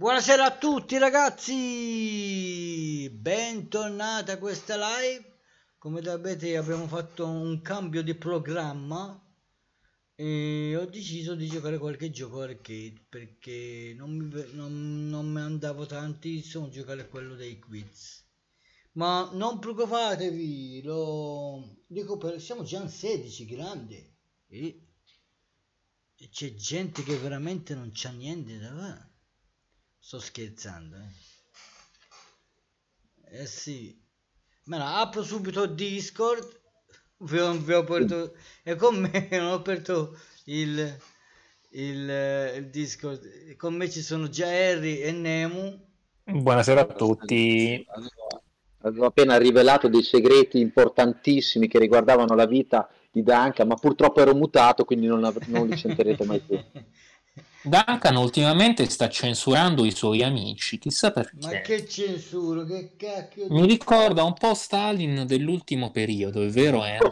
Buonasera a tutti ragazzi, bentornati a questa live. Come sapete abbiamo fatto un cambio di programma e ho deciso di giocare qualche gioco arcade perché non mi andavo tantissimo a giocare quello dei quiz. Ma non preoccupatevi, lo dico siamo già in 16, grande. E c'è gente che veramente non c'ha niente da fare. Sto scherzando, sì. Ma no, apro subito Discord. Vi ho aperto. E con me non ho aperto il Discord. Con me ci sono già Harry e Nemu. Buonasera a tutti. Avevo appena rivelato dei segreti importantissimi che riguardavano la vita di Duncan, ma purtroppo ero mutato, quindi non li sentirete mai più. Duncan ultimamente sta censurando i suoi amici, chissà perché. Ma che censuro, che cacchio Mi ricorda un po' Stalin dell'ultimo periodo, è vero Henry?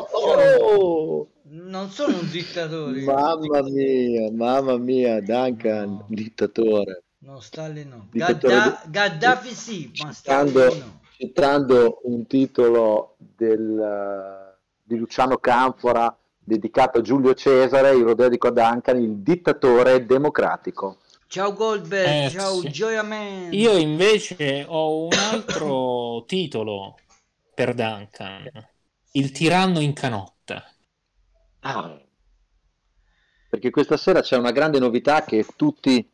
Non sono un dittatore. Mamma mia, Duncan, no. Dittatore. No, Stalin no. Gaddafi sì, ma Stalin no. Citando un titolo di Luciano Canfora dedicato a Giulio Cesare, io lo dedico a Duncan, il dittatore democratico. Ciao Goldberg, ciao sì. Gioia Man. Io invece ho un altro titolo per Duncan, il tiranno in canotta. Perché questa sera c'è una grande novità che tutti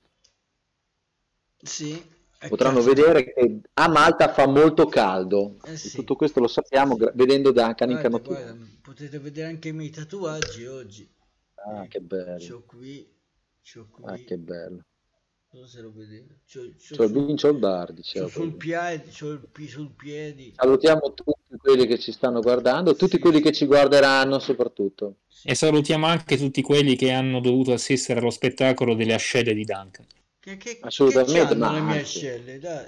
potranno vedere, che a Malta fa molto caldo. Sì. Tutto questo lo sappiamo vedendo Duncan in canottiera. Potete vedere anche i miei tatuaggi oggi. Che bello. C'ho qui. Che bello. Non so se lo vedete. C'ho il Vincio il bar, diciamo. Sul piedi. Salutiamo tutti quelli che ci stanno guardando, tutti quelli che ci guarderanno soprattutto. E salutiamo anche tutti quelli che hanno dovuto assistere allo spettacolo delle ascelle di Duncan. Assolutamente, ma le mie ascelle, dai.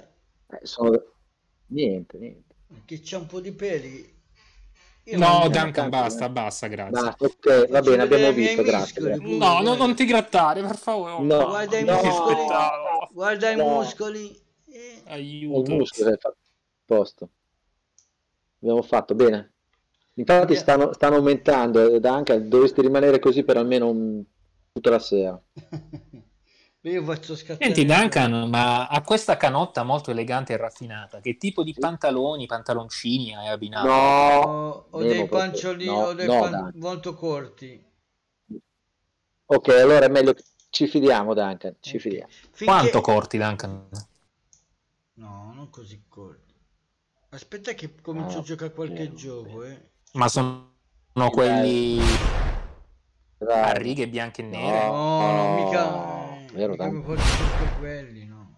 Niente. Che c'è un po' di peli. No, Duncan, basta, grazie. Basta, ok, va bene, abbiamo visto, grazie. No, non ti grattare, per favore. No, guarda i muscoli. Guarda i muscoli. Aiuto. I muscoli hai fatto posto. Abbiamo fatto bene. Infatti stanno aumentando, Duncan, dovresti rimanere così per almeno tutta la sera. Io faccio scattare. Senti Duncan, ma a questa canotta molto elegante e raffinata, che tipo di pantaloncini hai abbinato? No, ho dei panciolini molto corti. Ok, allora è meglio che ci fidiamo, Duncan, ci fidiamo. Quanto corti, Duncan? No, non così corti. Aspetta che comincio a giocare qualche gioco, Ma sono quelli a righe bianche e nere? No, mica... Vero, quelli, no.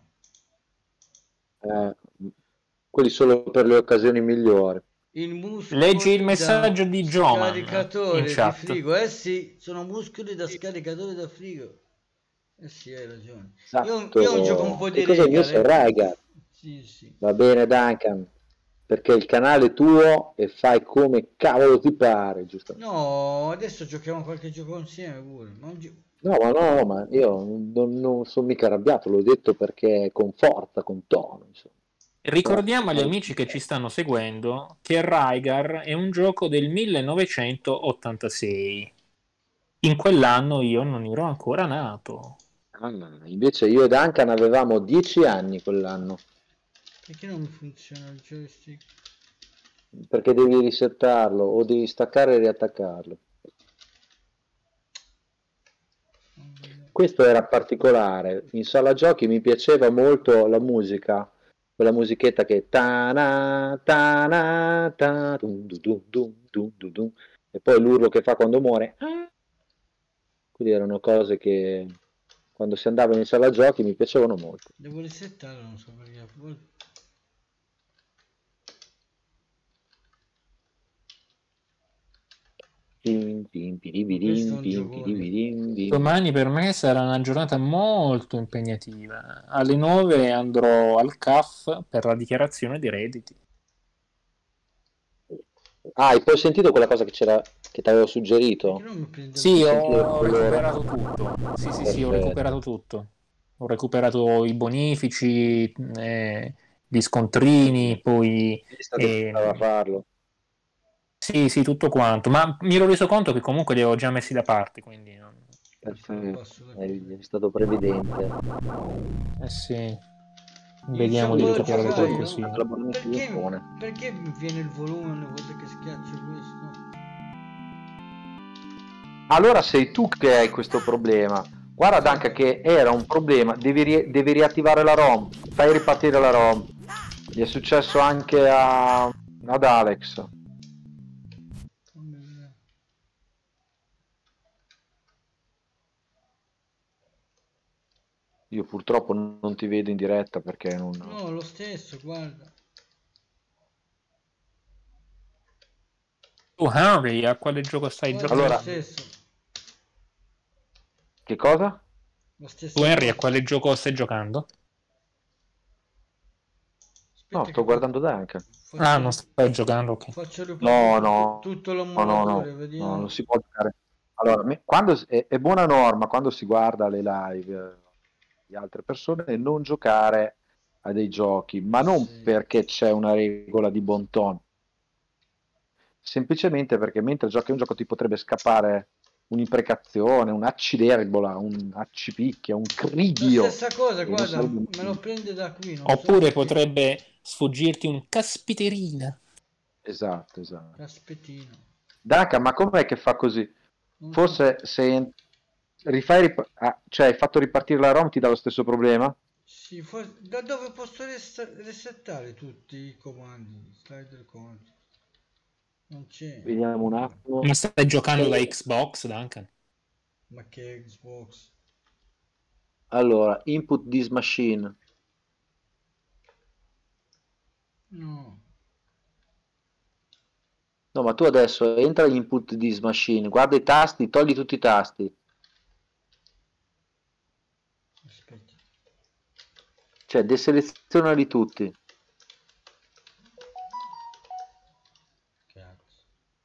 Quelli solo per le occasioni migliori. Leggi il messaggio di John. Scaricatore di frigo, sì, sono muscoli da scaricatore da frigo. Sì, hai ragione. Esatto. Io gioco un po' di Rygar. Sì. Va bene, Duncan, perché il canale è tuo e fai come cavolo ti pare, giusto? No, adesso giochiamo qualche gioco insieme pure. No, ma io non sono mica arrabbiato, l'ho detto perché con forza, con tono, insomma. Ricordiamo agli amici che ci stanno seguendo che Rygar è un gioco del 1986. In quell'anno io non ero ancora nato. Invece io e Duncan avevamo 10 anni quell'anno. Perché non funziona il joystick? Perché devi risettarlo o devi staccare e riattaccarlo. Questo era particolare. In sala giochi mi piaceva molto la musica, quella musichetta che ta-na, ta-na, ta, dum, dum, dum, dum, dum, dum, e poi l'urlo che fa quando muore. Quindi erano cose che quando si andavano in sala giochi mi piacevano molto. Devo risettare, non so perché. Domani per me sarà una giornata molto impegnativa. Alle 9 andrò al CAF per la dichiarazione dei redditi. Hai poi sentito quella cosa che ti avevo suggerito? Sì, ho recuperato tutto. Sì, ho recuperato tutto. ho recuperato i bonifici, gli scontrini, poi Visto che stava a farlo. sì, sì, tutto quanto, ma mi ero reso conto che comunque li avevo già messi da parte, quindi Perfetto, è stato previdente. eh sì, In vediamo di supporto, recuperare sai, qualcosina. perché mi viene il volume una volta che schiaccio questo? Allora sei tu che hai questo problema. Guarda anche che era un problema, devi riattivare la ROM, fai ripartire la ROM. Gli è successo anche ad Alex. Io purtroppo non ti vedo in diretta perché non... No, lo stesso, guarda. Tu Henry, a quale gioco stai Guarda, giocando? lo stesso. Che cosa? Lo stesso Tu Henry, a quale gioco stai giocando? No, sto guardando Duncan. Ah, non stai giocando, ok. Faccio No, tutto no, l'emulatore, no, vediamo. non si può giocare. Allora, quando è buona norma quando si guarda le live di altre persone non giocare a dei giochi, ma non perché c'è una regola di bon ton, semplicemente perché mentre giochi a un gioco ti potrebbe scappare un'imprecazione, un acciderbola, un accipicchia, un cridio. La stessa cosa, e non guarda, sarebbe- me lo prende da qui. Non Oppure so potrebbe sfuggirti un caspiterina. Esatto. Caspetino. Daca, ma com'è che fa così? Non Forse se cioè hai fatto ripartire la ROM ti dà lo stesso problema? Sì, da dove posso resettare tutti i comandi? Slider control. Non c'è. Vediamo un attimo. Ma stai giocando da Xbox, Duncan? Ma che Xbox? Allora, input this machine. No. No, ma tu adesso entra in input this machine, guarda i tasti, togli tutti i tasti. Aspetta. Cioè, deselezionali tutti. Cazzo.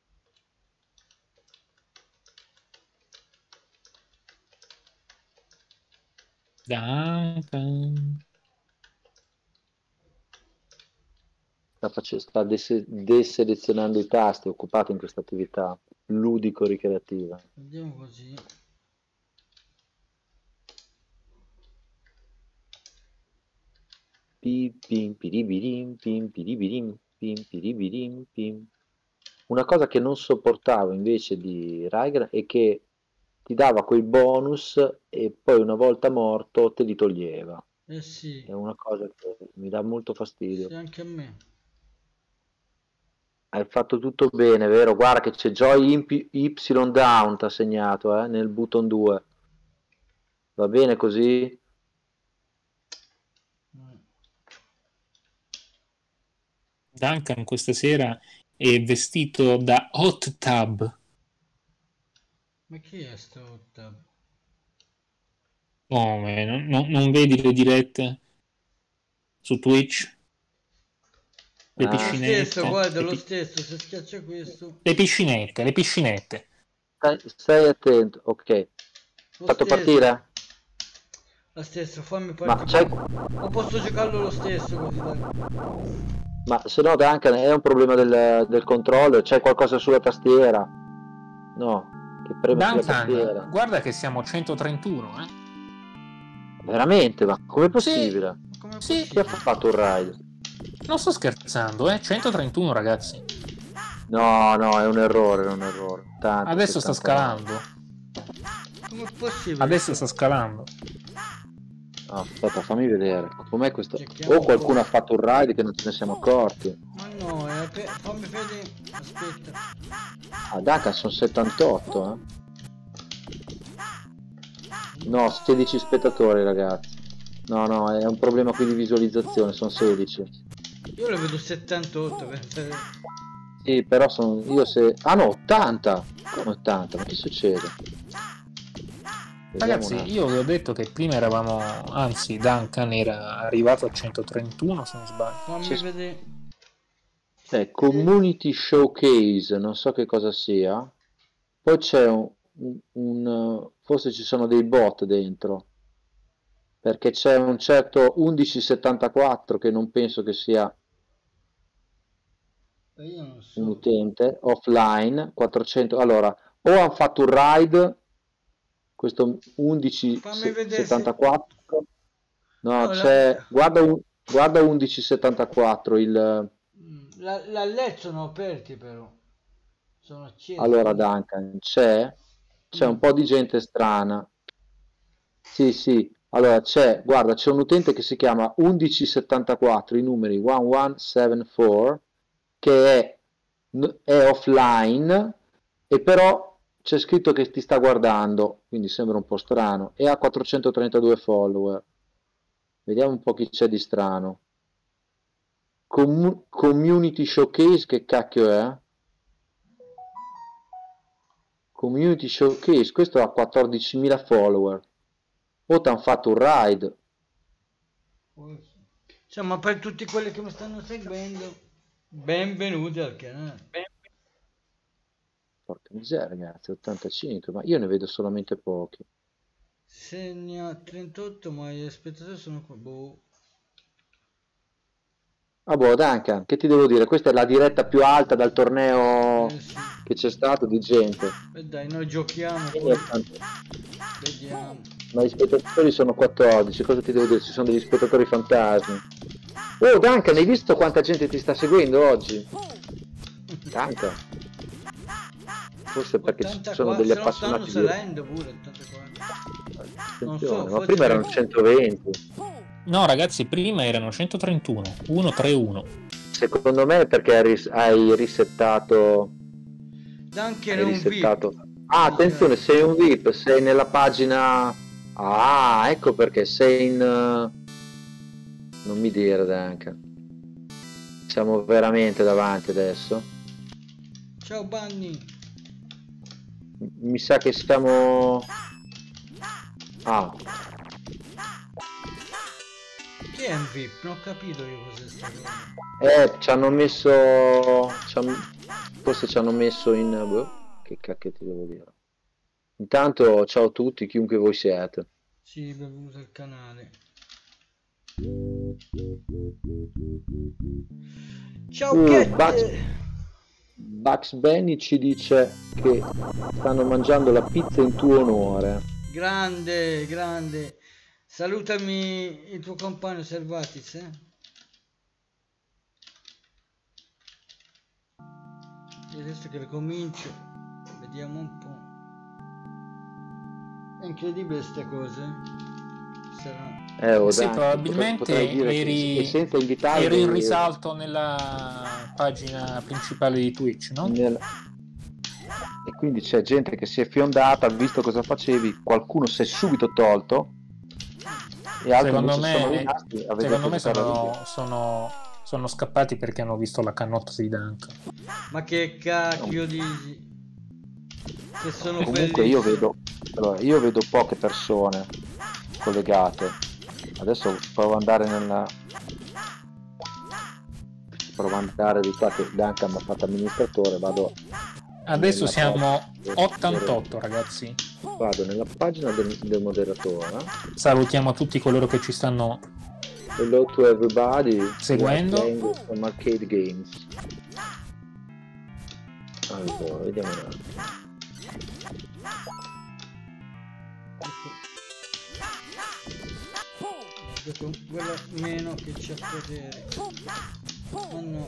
Duncan. Sta deselezionando i tasti, è occupato in questa attività ludico-ricreativa. Andiamo così. Pim, pim, piribirim, pim, piribirim, pim, piribirim, pim. Una cosa che non sopportavo invece di Raigan è che ti dava quei bonus e poi una volta morto te li toglieva. Sì. È una cosa che mi dà molto fastidio. Sì, anche a me. Hai fatto tutto bene, vero? Guarda che c'è Joy Y down t'ha segnato nel button 2. Va bene così? Duncan questa sera è vestito da hot tub. Ma chi è sto tab? Come? Non vedi le dirette su Twitch? Le Lo piscinette? stesso, guarda, lo stesso, se schiaccia questo. Le piscinette. Stai attento, ok. Fatto partire? Lo stesso, fammi partire. Ma posso giocarlo lo stesso così, dai. Ma se no Duncan è un problema del controller, c'è qualcosa sulla tastiera? No, che preme sulla tastiera. Guarda che siamo a 131, Veramente? Ma com'è possibile? Sì. Chi ha fatto un raid? Non sto scherzando, 131 ragazzi. No, è un errore, Tanto, adesso sta scalando. Com'è possibile? Adesso sta scalando. No, aspetta, fammi vedere. Com'è questo? O qualcuno ha fatto un raid che non ce ne siamo accorti. Ma no, fammi vedere. Aspetta. Ah, Duncan sono 78, No, 16 spettatori, ragazzi. No, è un problema qui di visualizzazione, sono 16. Io le vedo 78, Sì, però sono io se... Ah no, 80! Come 80? Ma che succede? Ragazzi, io vi ho detto che prima eravamo... Anzi, Duncan era arrivato a 131, se non sbaglio. Fammi vedere. Community Showcase, non so che cosa sia. Poi c'è forse ci sono dei bot dentro. perché c'è un certo 1174 che non penso che sia Io non un so. utente offline 400. Allora, o hanno fatto un raid questo Fammi vedere se... 1174. No, No, c'è, guarda 1174 il. la LED sono aperti però. Sono accesi. Allora Duncan, c'è un Mm. po' di gente strana. Sì, sì. Allora guarda, c'è un utente che si chiama 1174, i numeri 1174, che è offline e però c'è scritto che ti sta guardando, quindi sembra un po' strano, e ha 432 follower. Vediamo un po' chi c'è di strano. Community Showcase, che cacchio è? Community Showcase, questo ha 14.000 follower. O ti hanno fatto un raid. Insomma, per tutti quelli che mi stanno seguendo, benvenuti al canale. Porca miseria, ragazzi, 85, ma io ne vedo solamente pochi. Segna 38, ma gli spettatori sono qua. Boh. Ah boh, Duncan, che ti devo dire? Questa è la diretta più alta dal torneo Sì. che c'è stato di gente. E dai, noi giochiamo, Quindi poi è tanto. vediamo. Ma gli spettatori sono 14, cosa ti devo dire? Ci sono degli spettatori fantasmi. Oh Duncan, hai visto quanta gente ti sta seguendo oggi? Duncan. Forse perché ci sono 84, degli se no stanno appassionati di. salendo pure 84. Non so, Attenzione, ma forse prima erano perché... 120. No, ragazzi, prima erano 131, 131. Secondo me è perché hai risettato. Anche Hai non risettato. VIP. Ah, attenzione, sei un VIP, sei nella pagina. Ah, ecco perché sei in. Non mi dire neanche. Siamo veramente davanti adesso. Ciao Bunny. Mi sa che stiamo. Ah, Chi è un VIP? Non ho capito io cos'è sta cosa. ci hanno messo. Forse ci hanno messo in. Boh, che cacchio ti devo dire. Intanto, ciao a tutti, chiunque voi siete. Sì, benvenuto al canale. Ciao Cat. Bugs Bunny ci dice che stanno mangiando la pizza in tuo onore. Grande, grande. Salutami il tuo compagno Servatis, eh? E adesso che ricomincio, vediamo un po'. È incredibile queste cose. Sarà... Sì, probabilmente eri senza invitarmi, eri in risalto nella pagina principale di Twitch, no? E quindi c'è gente che si è fiondata, ha visto cosa facevi, qualcuno si è subito tolto e altri secondo invece me, sono rimasti a secondo me vedere sono scappati perché hanno visto la canotta di Duncan. Ma che cacchio dici? Che sono Comunque bellissimo. io vedo poche persone collegate. Adesso provo ad andare di qua che Duncan mi ha fatto amministratore, vado. Adesso siamo 88 ragazzi. Vado nella pagina del moderatore. Salutiamo tutti coloro che ci stanno Hello to everybody seguendo. Some arcade games. Allora, vediamo un attimo. Quello meno che c'è potere. Oh no.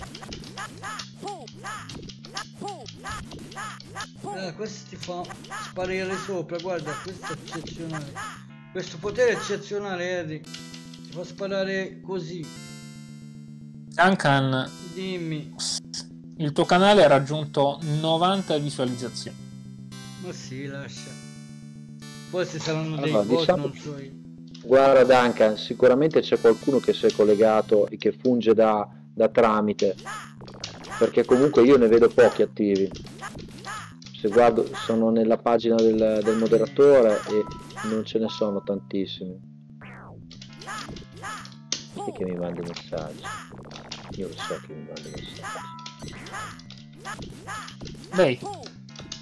Questo ti fa sparire sopra, guarda, questo è eccezionale. Questo potere è eccezionale, Harry. Ti fa sparare così. Duncan, dimmi. Il tuo canale ha raggiunto 90 visualizzazioni. Ma sì, lascia. Forse saranno dei Allora, bot, non so io. Guarda Duncan, sicuramente c'è qualcuno che si è collegato e che funge da tramite, perché comunque io ne vedo pochi attivi. Se guardo, sono nella pagina del moderatore e non ce ne sono tantissimi. E che mi manda i messaggi? Io lo so che mi manda i messaggi. Beh,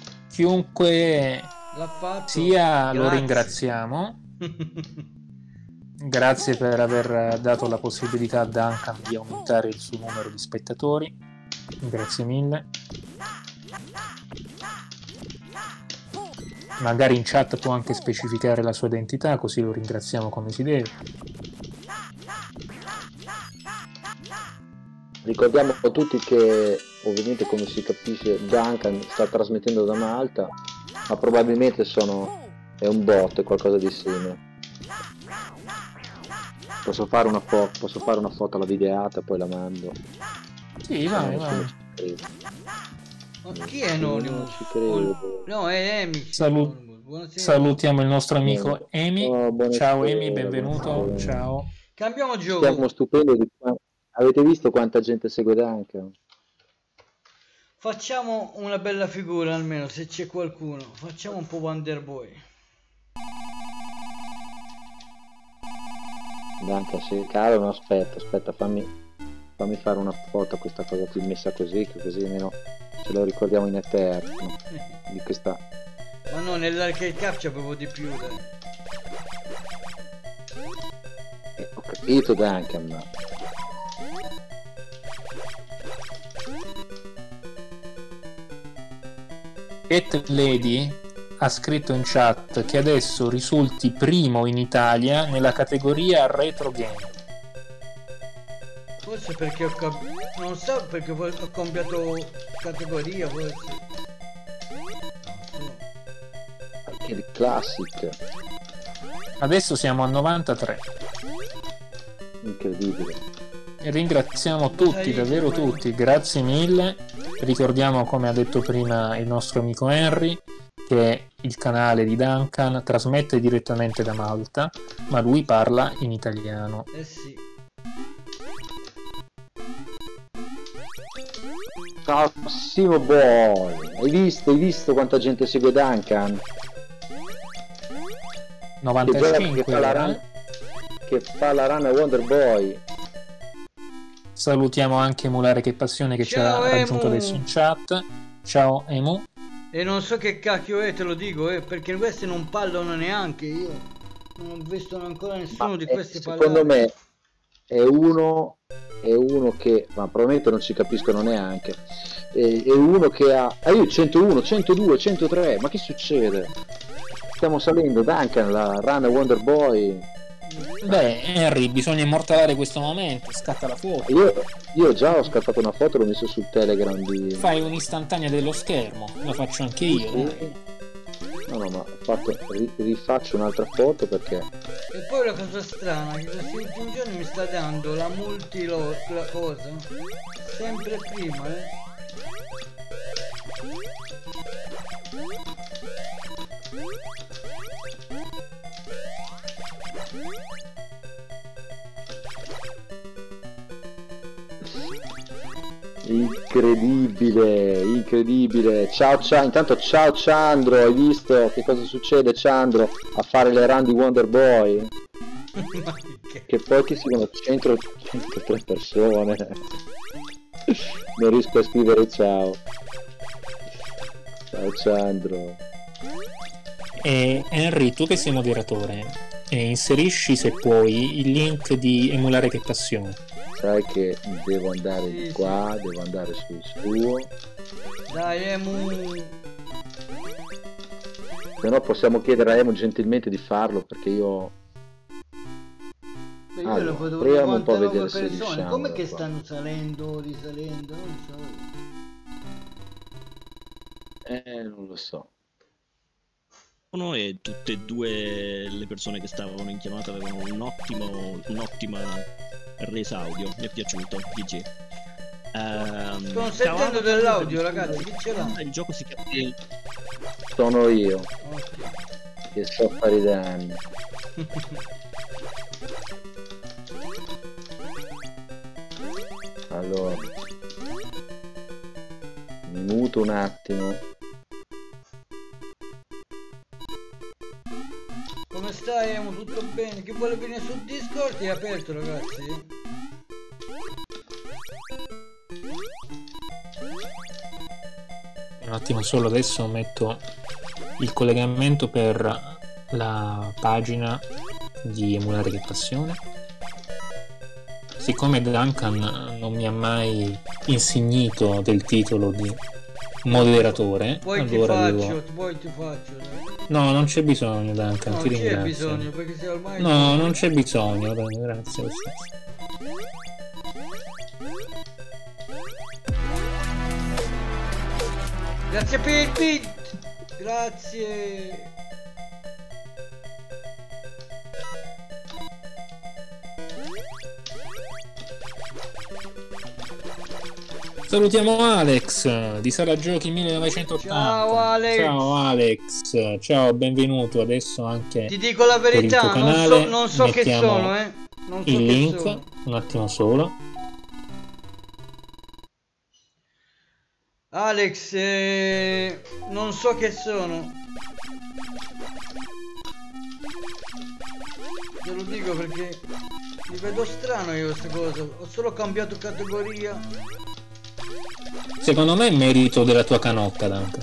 chiunque l'ha fatto, sia, grazie. lo ringraziamo. Grazie per aver dato la possibilità a Duncan di aumentare il suo numero di spettatori. Grazie mille. Magari in chat può anche specificare la sua identità, così lo ringraziamo come si deve. Ricordiamo a tutti che ovviamente, come si capisce, Duncan sta trasmettendo da Malta, ma probabilmente è un bot, qualcosa di simile. Posso fare una foto alla videata, poi la mando. Sì, vai. Ma chi è anonimo? Non ci credo. No, è Emi. Salutiamo il nostro amico Emi. Ciao Emi, benvenuto. Buonasera. Ciao. Cambiamo gioco. Siamo stupendi di avete visto quanta gente segue Duncan? Facciamo una bella figura, almeno se c'è qualcuno. Facciamo un po' Wonder Boy. Duncan, sì, caro, no, aspetta, fammi fare una foto a questa cosa qui messa così, che così almeno ce lo ricordiamo in eterno di questa. Ma no, nell'arcade capture avevo di più, dai. Ho capito, Duncan, ma Cat Lady ha scritto in chat che adesso risulti primo in Italia nella categoria retro game. Forse perché non so, perché ho cambiato categoria, forse. anche il classic, Adesso siamo a 93 incredibile. e ringraziamo tutti, davvero tutti, grazie mille. Ricordiamo, come ha detto prima il nostro amico Henry, che il canale di Duncan trasmette direttamente da Malta, ma lui parla in italiano. Eh sì. Ciao Simo Boy, hai visto quanta gente segue Duncan? 95 che fa la run a Wonder Boy. Salutiamo anche Mulare Che Passione che Ciao, ci ha raggiunto Emu. adesso in chat. Ciao Emu. E non so che cacchio è, te lo dico, perché questi non parlano neanche, io non ho visto ancora nessuno di questi parlare. Secondo me è uno che, ma probabilmente non ci capiscono neanche, è uno che ha io 101, 102, 103, ma che succede? Stiamo salendo Duncan, la run a Wonder Boy. Beh, Henry, bisogna immortalare questo momento. Scatta la foto. Io già ho scattato una foto, l'ho messo sul Telegram di. Fai un'istantanea dello schermo. La faccio anche io. Dai. No, ma rifaccio un'altra foto perché. E poi la cosa strana è che questi ultimi giorni mi sta dando la la cosa sempre prima, Incredibile. Ciao, intanto ciao Ciandro, hai visto che cosa succede, Ciandro, a fare le run di Wonder Boy? Che poi ci sono 103 persone. Non riesco a scrivere ciao Ciandro. E Henry, tu che sei moderatore, inserisci, se puoi, il link di Emulare Che Passione. Sai che devo andare di qua, devo andare sul suo. Dai Emu. Se no possiamo chiedere a Emu gentilmente di farlo, perché io. Beh, io Allora, lo potevo proviamo un po' a 99 vedere se persone. riusciamo. Come che qua. stanno salendo, risalendo, non so. Non lo so. E tutte e due le persone che stavano in chiamata avevano un'ottima resa audio, mi è piaciuto. GG. Sto sentendo dell'audio, ragazzi, chi ce l'ha? Il gioco si chiama Sono io Ok. che so fare i danni. Allora, mi muto un attimo. Come stai Emu? Tutto bene? Chi vuole venire sul Discord è aperto, ragazzi. Un attimo solo, adesso metto il collegamento per la pagina di Emulare che Passione. Siccome Duncan non mi ha mai insignito del titolo di moderatore, poi allora ti faccio. No, non c'è bisogno, Duncan, No, ti non c'è ringrazio. bisogno, perché se ormai... No, non c'è bisogno, grazie. Grazie per il beat! Grazie! Salutiamo Alex di Sala Giochi 1980. Ciao Alex! Ciao Alex, ciao, benvenuto. Adesso anche ti dico la per il tuo verità, canale non so che mettiamo sono, non so il che link, sono. un attimo solo. Alex, non so che sono. Te lo dico perché mi vedo strano io questa cosa. Ho solo cambiato categoria. Secondo me è merito della tua canotta, Duncan.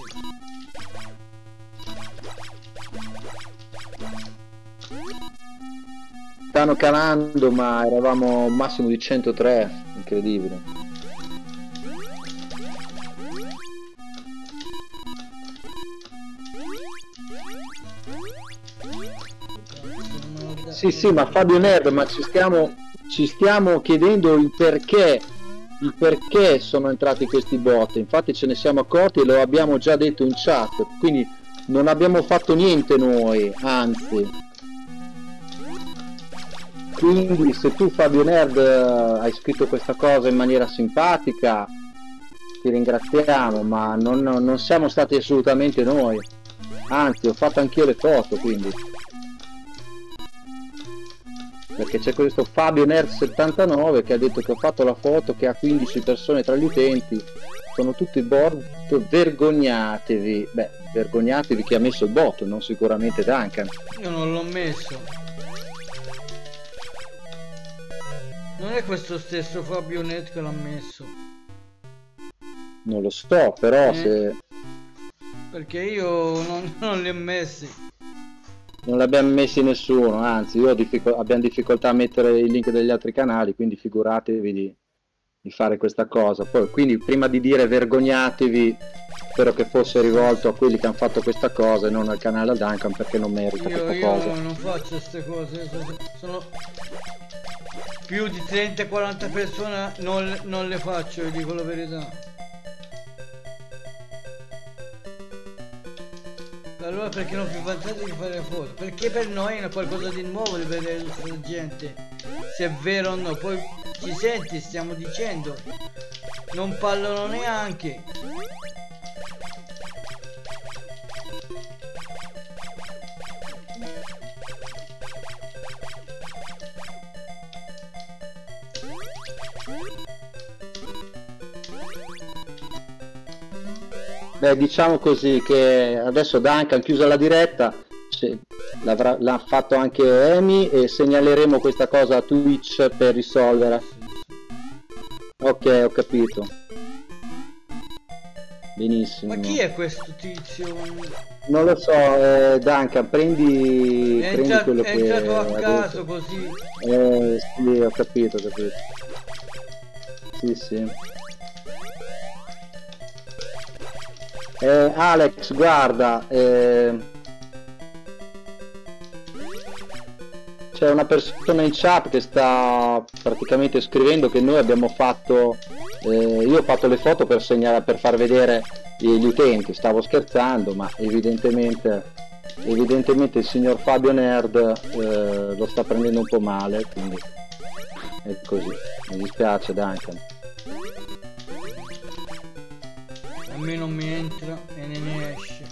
Stanno calando, ma eravamo un massimo di 103, incredibile. Sì, ma Fabio Nerd, ma ci stiamo chiedendo il perché sono entrati questi bot. Infatti ce ne siamo accorti e lo abbiamo già detto in chat, quindi non abbiamo fatto niente noi, anzi. Quindi se tu, Fabio Nerd, hai scritto questa cosa in maniera simpatica, ti ringraziamo, ma non siamo stati assolutamente noi. Anzi, ho fatto anch'io le foto, quindi. Perché c'è questo Fabio Nerd 79 che ha detto che ho fatto la foto che ha 15 persone tra gli utenti, sono tutti bot, vergognatevi. Beh, vergognatevi chi ha messo il bot, non sicuramente Duncan. Io non l'ho messo. Non è questo stesso Fabio Net che l'ha messo. Non lo so, però se... Perché io non li ho messi. Non l'abbiamo messi nessuno, anzi abbiamo difficoltà a mettere il link degli altri canali, quindi figuratevi di fare questa cosa. Poi, quindi prima di dire vergognatevi, spero che fosse rivolto a quelli che hanno fatto questa cosa e non al canale Duncan, perché non merita questa cosa. Io non faccio queste cose, sono più di 30-40 persone, non le faccio, vi dico la verità. Allora perché non vi vantate di fare le foto? Perché per noi è qualcosa di nuovo di vedere tutta la gente, se è vero o no. Poi ci senti, stiamo dicendo, non parlano neanche. Beh, diciamo così che adesso Duncan, chiusa la diretta, l'ha fatto anche Amy e segnaleremo questa cosa a Twitch per risolvere. Ok, ho capito. Benissimo. Ma chi è questo tizio? Non lo so, Duncan, prendi quello è che... È entrato a caso così. Sì, ho capito. Sì. Alex, guarda, c'è una persona in chat che sta praticamente scrivendo che noi abbiamo fatto, io ho fatto le foto per far vedere gli utenti, stavo scherzando, ma evidentemente il signor Fabio Nerd lo sta prendendo un po' male, quindi è così, mi dispiace Duncan. A me non mi entra e ne esce.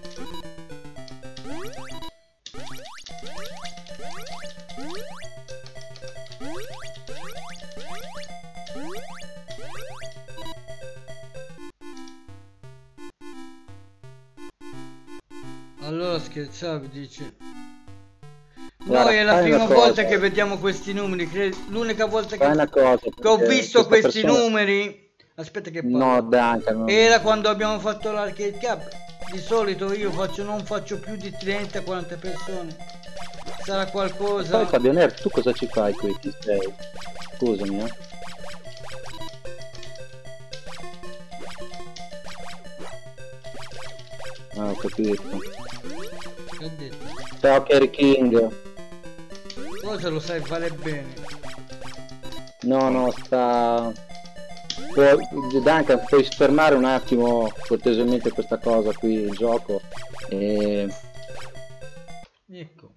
Allora scherzavi, dice. Noi è la prima volta che vediamo questi numeri, l'unica volta che ho visto questi numeri. Aspetta che parlo. No, Duncan, era quando abbiamo fatto l'arcade cup. Di solito io non faccio più di 30-40 persone. sarà Poi qualcosa. Fabio Nerd, tu cosa ci fai qui? Chi sei? Scusami, Ah, ho capito. Che ho detto? Ciao Kerry King. Cosa lo sai fare bene? No, Duncan, puoi fermare un attimo cortesemente questa cosa qui, il gioco? Ecco.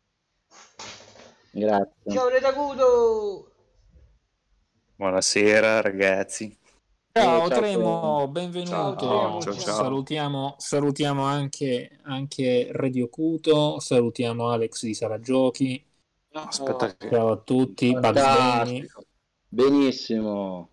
Grazie. Ciao Redacudo! Buonasera ragazzi. Ciao Ciao, Tremo, benvenuto. Tremo, ciao. Salutiamo anche Radio Cuto, salutiamo Alex di Sala Giochi. Aspetta che... Ciao a tutti, Bugs Bunny. Fantastico. Benissimo.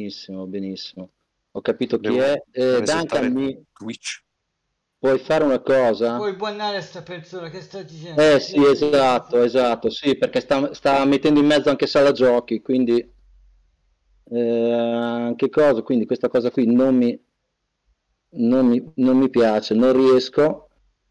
Ho capito chi è. resettare Duncan, Twitch. puoi fare una cosa? Puoi bannare sta persona, che sta dicendo? Sì, esatto, sì, perché sta mettendo in mezzo anche Sala Giochi, quindi anche cosa, quindi questa cosa qui non mi piace, non riesco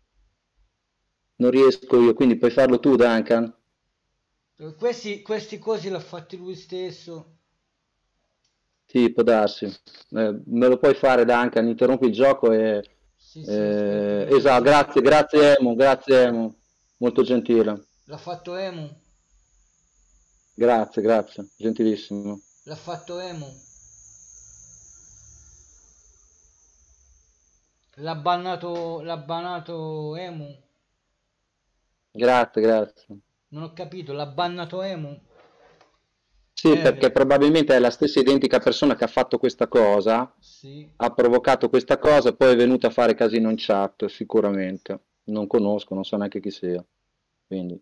io, quindi puoi farlo tu, Duncan? Questi cosi l'ha fatti lui stesso. Sì, può darsi. Me lo puoi fare, Duncan, interrompi il gioco e... Sì, aspetta, esatto, grazie Emo, molto gentile. l'ha fatto Emu. Grazie, gentilissimo. L'ha fatto Emu. L'ha bannato Emu. Grazie. Non ho capito, l'ha bannato Emu. Sì, perché probabilmente è la stessa identica persona che ha fatto questa cosa, Sì. ha provocato questa cosa, poi è venuta a fare casino in chat, sicuramente. Non conosco, non so neanche chi sia. Quindi.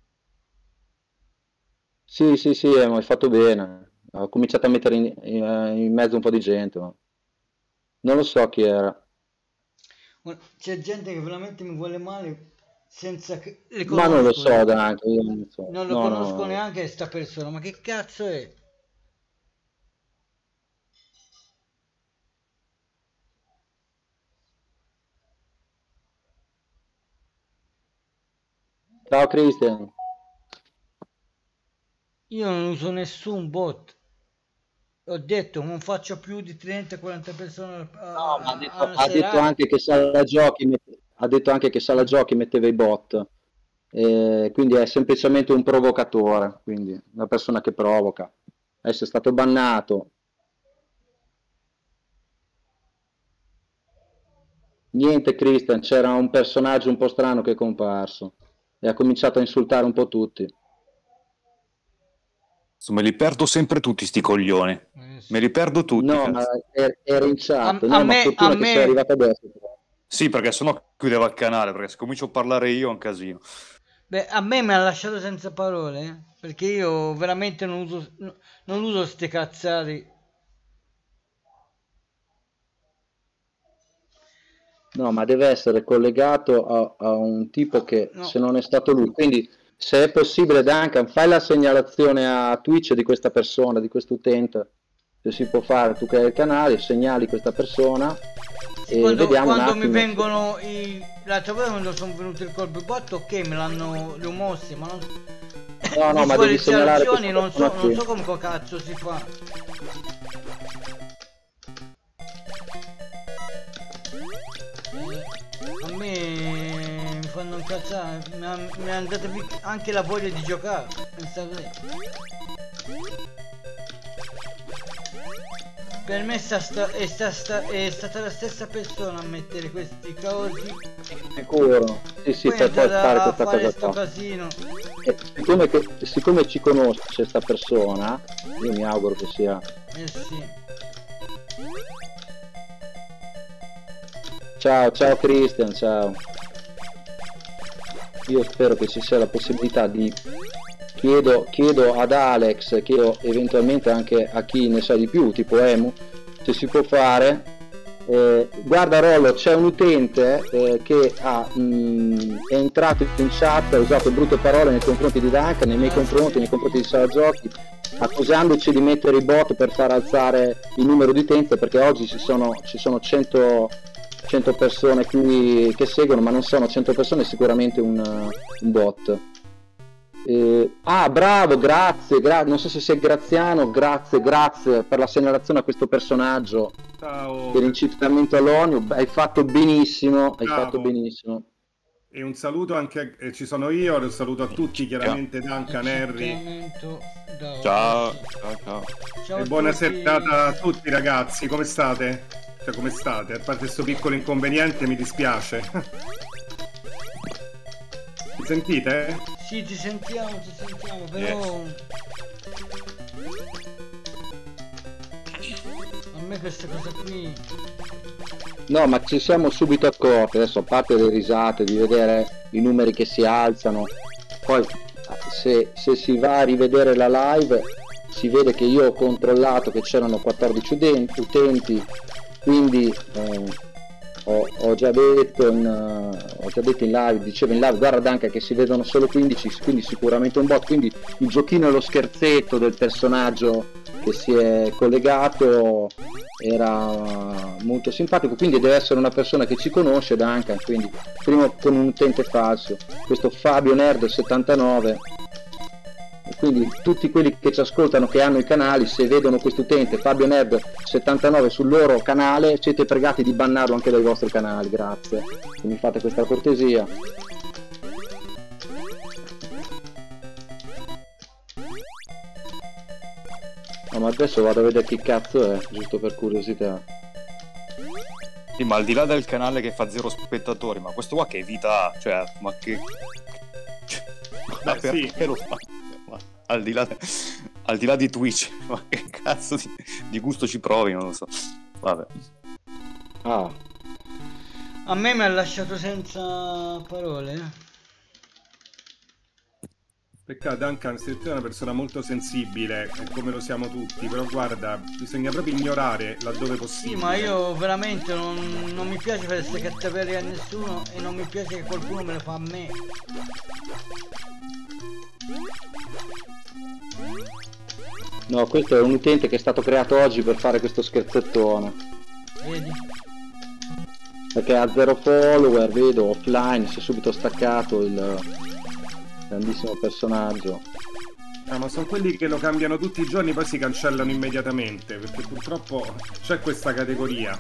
Sì, Emo, hai fatto bene. Ho cominciato a mettere in mezzo un po' di gente, ma non lo so chi era. C'è gente che veramente mi vuole male senza che le Ma non lo conosco. so, neanche, io non lo so. Non lo No, conosco no. neanche sta persona, ma che cazzo è? Ciao Christian. Io non uso nessun bot. Ho detto, non faccio più di 30-40 persone No, ma a una ha detto serata. anche che Sala Giochi ha detto anche che Sala Giochi metteva i bot. Quindi è semplicemente un provocatore, quindi una persona che provoca. Adesso è stato bannato. Niente Christian, c'era un personaggio un po' strano che è comparso e ha cominciato a insultare un po' tutti. Me li perdo sempre tutti sti coglioni. Sì. Me li perdo tutti. No, cazzo. ma era in chat. A No, ma me- fortuna a che me- sei arrivato adesso. Sì, perché sennò chiudeva il canale, perché se comincio a parlare io è un casino. Beh, a me mi ha lasciato senza parole, perché io veramente non uso ste cazzate. No, ma deve essere collegato a un tipo che No. se non è stato lui. Quindi, se è possibile, Duncan, fai la segnalazione a Twitch di questa persona, di questo utente. Se si può fare, tu che hai il canale, segnali questa persona e vediamo un Quando mi attimo. vengono l'altra volta quando sono venuti il colpo botto, ok, me l'hanno li ho mossi, ma non No, ma devi segnalare visualizzazioni questa non persona so qui. come cazzo si fa. A me mi fanno incazzare, mi è andata via anche la voglia di giocare. Pensate. Per me è stata la stessa persona a mettere questi cosi. Sicuro. Sì, Poi è per poi andata fare a questa fare cosa sto qua. casino. Siccome ci conosce questa persona, io mi auguro che sia. Sì. Ciao Christian, ciao. Io spero che ci sia la possibilità di... Chiedo ad Alex, chiedo eventualmente anche a chi ne sa di più, tipo Emu, se si può fare. Guarda Rollo, c'è un utente che è entrato in chat, ha usato brutte parole nei confronti di Duncan, nei miei confronti, nei confronti di Sala Giochi, accusandoci di mettere i bot per far alzare il numero di utenti, perché oggi ci sono 100 persone qui che seguono, ma non sono 100 persone, sicuramente un bot. Bravo, grazie, non so se sei Graziano, grazie per la segnalazione a questo personaggio. Ciao. Per l'incitamento all'ONU, hai fatto benissimo, E un saluto anche, ci sono io, un saluto a tutti, chiaramente Duncan, Henry. Ciao. E buona serata a tutti ragazzi, come state? Cioè, come state? A parte questo piccolo inconveniente, mi dispiace. Mi sentite? Sì, ti sentiamo, però... A me queste cose qui... No, ma ci siamo subito accorti, adesso a parte le risate, di vedere i numeri che si alzano, poi se si va a rivedere la live si vede che io ho controllato che c'erano 14 utenti, quindi ho già detto in live, dicevo in live, guarda anche che si vedono solo 15, quindi sicuramente un bot, quindi il giochino e lo scherzetto del personaggio che si è collegato era molto simpatico, quindi deve essere una persona che ci conosce Duncan, quindi prima con un utente falso, questo Fabio Nerd 79, e quindi tutti quelli che ci ascoltano che hanno i canali, se vedono questo utente Fabio Nerd 79 sul loro canale, siete pregati di bannarlo anche dai vostri canali, grazie, se mi fate questa cortesia. No, ma adesso vado a vedere chi cazzo è, giusto per curiosità. Sì, ma al di là del canale che fa 0 spettatori, ma questo qua che vita ha? Cioè, ma che... Ma perché lo fa? Ma al di là di Twitch, ma che cazzo di gusto ci provi, non lo so. Vabbè. A me mi ha lasciato senza parole. Peccato Duncan, sei una persona molto sensibile, come lo siamo tutti, però guarda, bisogna proprio ignorare laddove possibile. Sì, ma io veramente non mi piace fare queste cattiverie a nessuno e non mi piace che qualcuno me le fa a me. No, questo è un utente che è stato creato oggi per fare questo scherzettone. Vedi? Perché ha 0 follower, vedo, offline, si è subito staccato il grandissimo personaggio. Ma sono quelli che lo cambiano tutti i giorni, poi si cancellano immediatamente, perché purtroppo c'è questa categoria.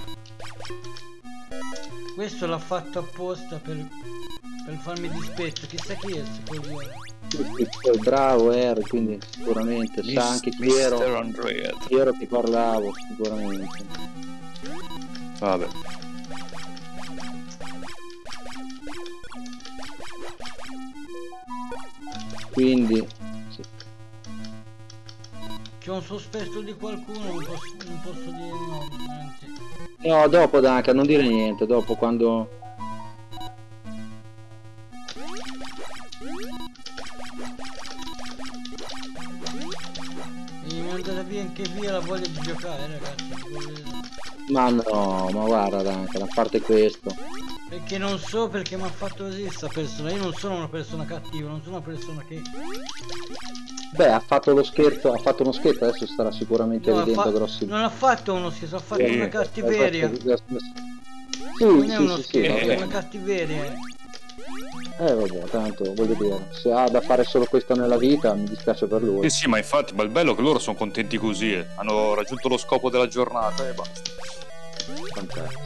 Questo l'ha fatto apposta per farmi dispetto, chissà chi è questo. Bravo Harry, quindi sicuramente sa anche chi ero che parlavo, sicuramente. Vabbè. Quindi c'è un sospetto di qualcuno, non posso dire no, niente. No, dopo Duncan, non dire niente, dopo quando... Mi è andata via anche via la voglia di giocare, ragazzi. Ma no, ma guarda Duncan, a parte questo. Perché non so perché mi ha fatto così sta persona. Io non sono una persona cattiva, non sono una persona che... Beh, ha fatto uno scherzo, adesso starà sicuramente ridendo grossi... Non ha fatto uno scherzo, ha fatto una cattiveria. Sì, non è uno sì, scherzo, è una cattiveria. Vabbè, tanto voglio dire, se ha da fare solo questo nella vita mi dispiace per lui. Sì, ma infatti, ma il bello è che loro sono contenti così, hanno raggiunto lo scopo della giornata e basta. Fantastico.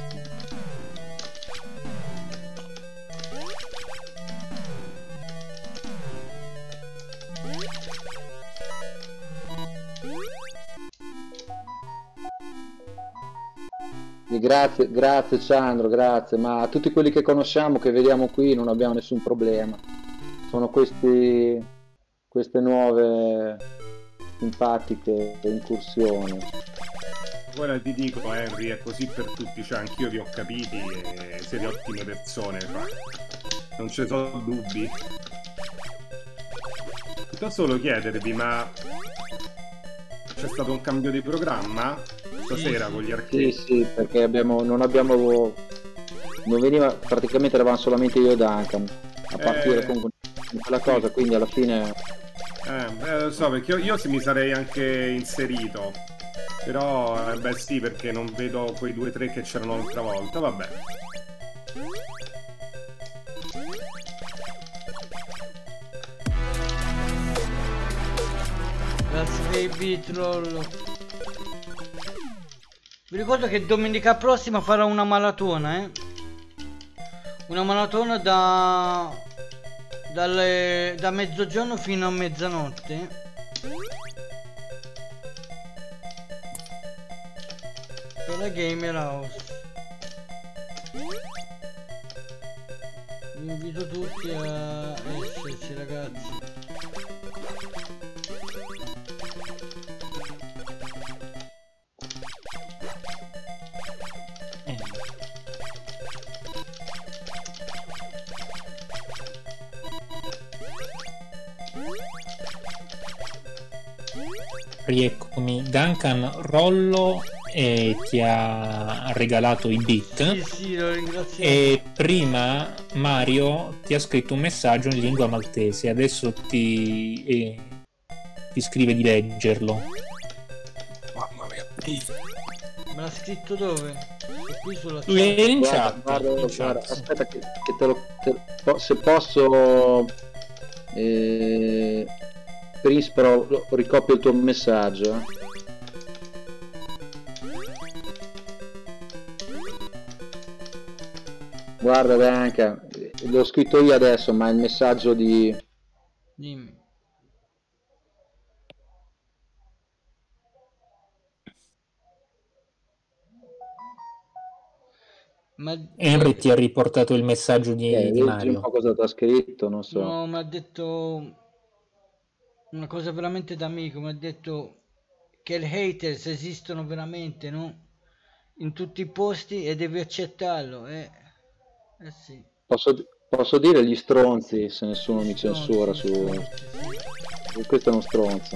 Grazie Sandro, grazie, ma a tutti quelli che conosciamo, che vediamo qui, non abbiamo nessun problema. Sono queste nuove simpatiche incursioni. Ora ti dico Henry, è così per tutti, cioè anch'io vi ho capiti e siete ottime persone, cioè. Non ci sono dubbi. Posso solo chiedervi, ma c'è stato un cambio di programma stasera con gli archivi? Sì, perché non veniva, praticamente eravamo solamente io e Duncan a partire con quella cosa, quindi alla fine lo so, perché io mi sarei anche inserito, però beh sì, perché non vedo quei 2 o 3 che c'erano l'altra volta, vabbè. Grazie per il bitrollo. Vi ricordo che domenica prossima farò una maratona, una maratona da mezzogiorno fino a mezzanotte. Per la Gamer House. Vi invito tutti a esserci, ragazzi. Rieccomi, Duncan Rollo ti ha regalato i bit. Sì, lo ringrazio. E prima Mario ti ha scritto un messaggio in lingua maltese, adesso ti scrive di leggerlo. Mamma mia. Me l'ha scritto dove? Qui sulla Lui è in Guarda, chat. aspetta che se posso Prince, però ricopio il tuo messaggio. Guarda Bianca, l'ho scritto io adesso, ma il messaggio di... Dimmi. Ma... Henry ti ha riportato il messaggio di Mario. Un po' cosa ti ha scritto, non so. No, mi ha detto una cosa veramente da amico, mi ha detto che le haters esistono veramente, no? In tutti i posti e devi accettarlo, sì. Posso dire gli stronzi se nessuno mi censura su... Questo è uno stronzo.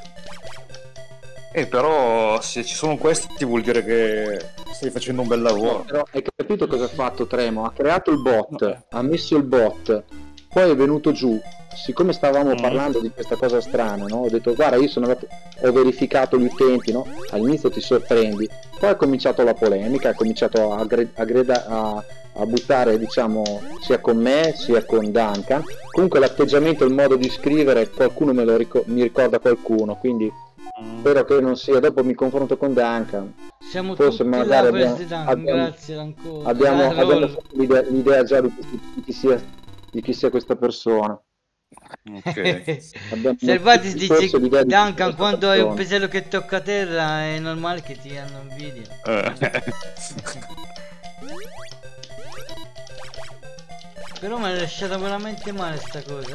Però se ci sono questi vuol dire che stai facendo un bel lavoro. Però hai capito cosa ha fatto Tremo? Ha creato il bot, ha messo il bot, poi è venuto giù. Siccome stavamo parlando di questa cosa strana, no? Ho detto guarda, io sono andato, ho verificato gli utenti, no? All'inizio ti sorprendi, poi ha cominciato la polemica, ha cominciato a buttare, diciamo, sia con me sia con Duncan. Comunque l'atteggiamento, il modo di scrivere, qualcuno mi ricorda qualcuno, quindi spero che non sia. Dopo mi confronto con Duncan. Siamo forse tutti magari grazie ancora. Abbiamo l'idea già di chi sia questa persona. Okay. Servatis dice Duncan, quando hai un pesello che tocca terra è normale che ti hanno invidia. Però mi ha lasciato veramente male sta cosa,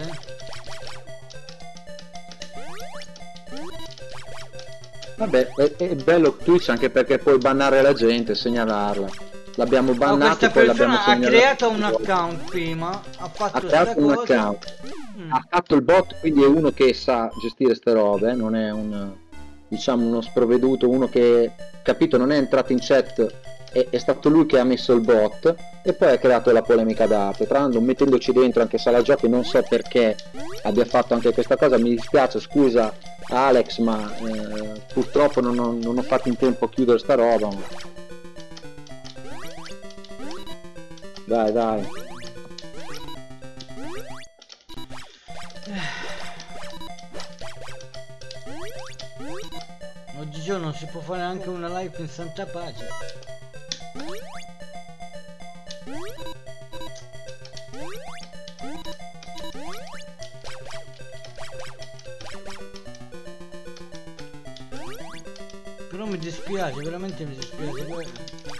Vabbè, è bello Twitch anche perché puoi bannare la gente, segnalarla. L'abbiamo bannato, questa persona ha creato un account prima, ha fatto un account, ha fatto il bot, quindi è uno che sa gestire ste robe, non è uno sprovveduto, uno che, capito, non è entrato in chat, è stato lui che ha messo il bot e poi ha creato la polemica d'arte, tra l'altro mettendoci dentro anche Sala Giochi. Non so perché abbia fatto anche questa cosa, mi dispiace, scusa Alex, ma purtroppo non ho fatto in tempo a chiudere sta roba. Dai. Oggigiorno si può fare anche una live in santa pace. Però mi dispiace, veramente mi dispiace.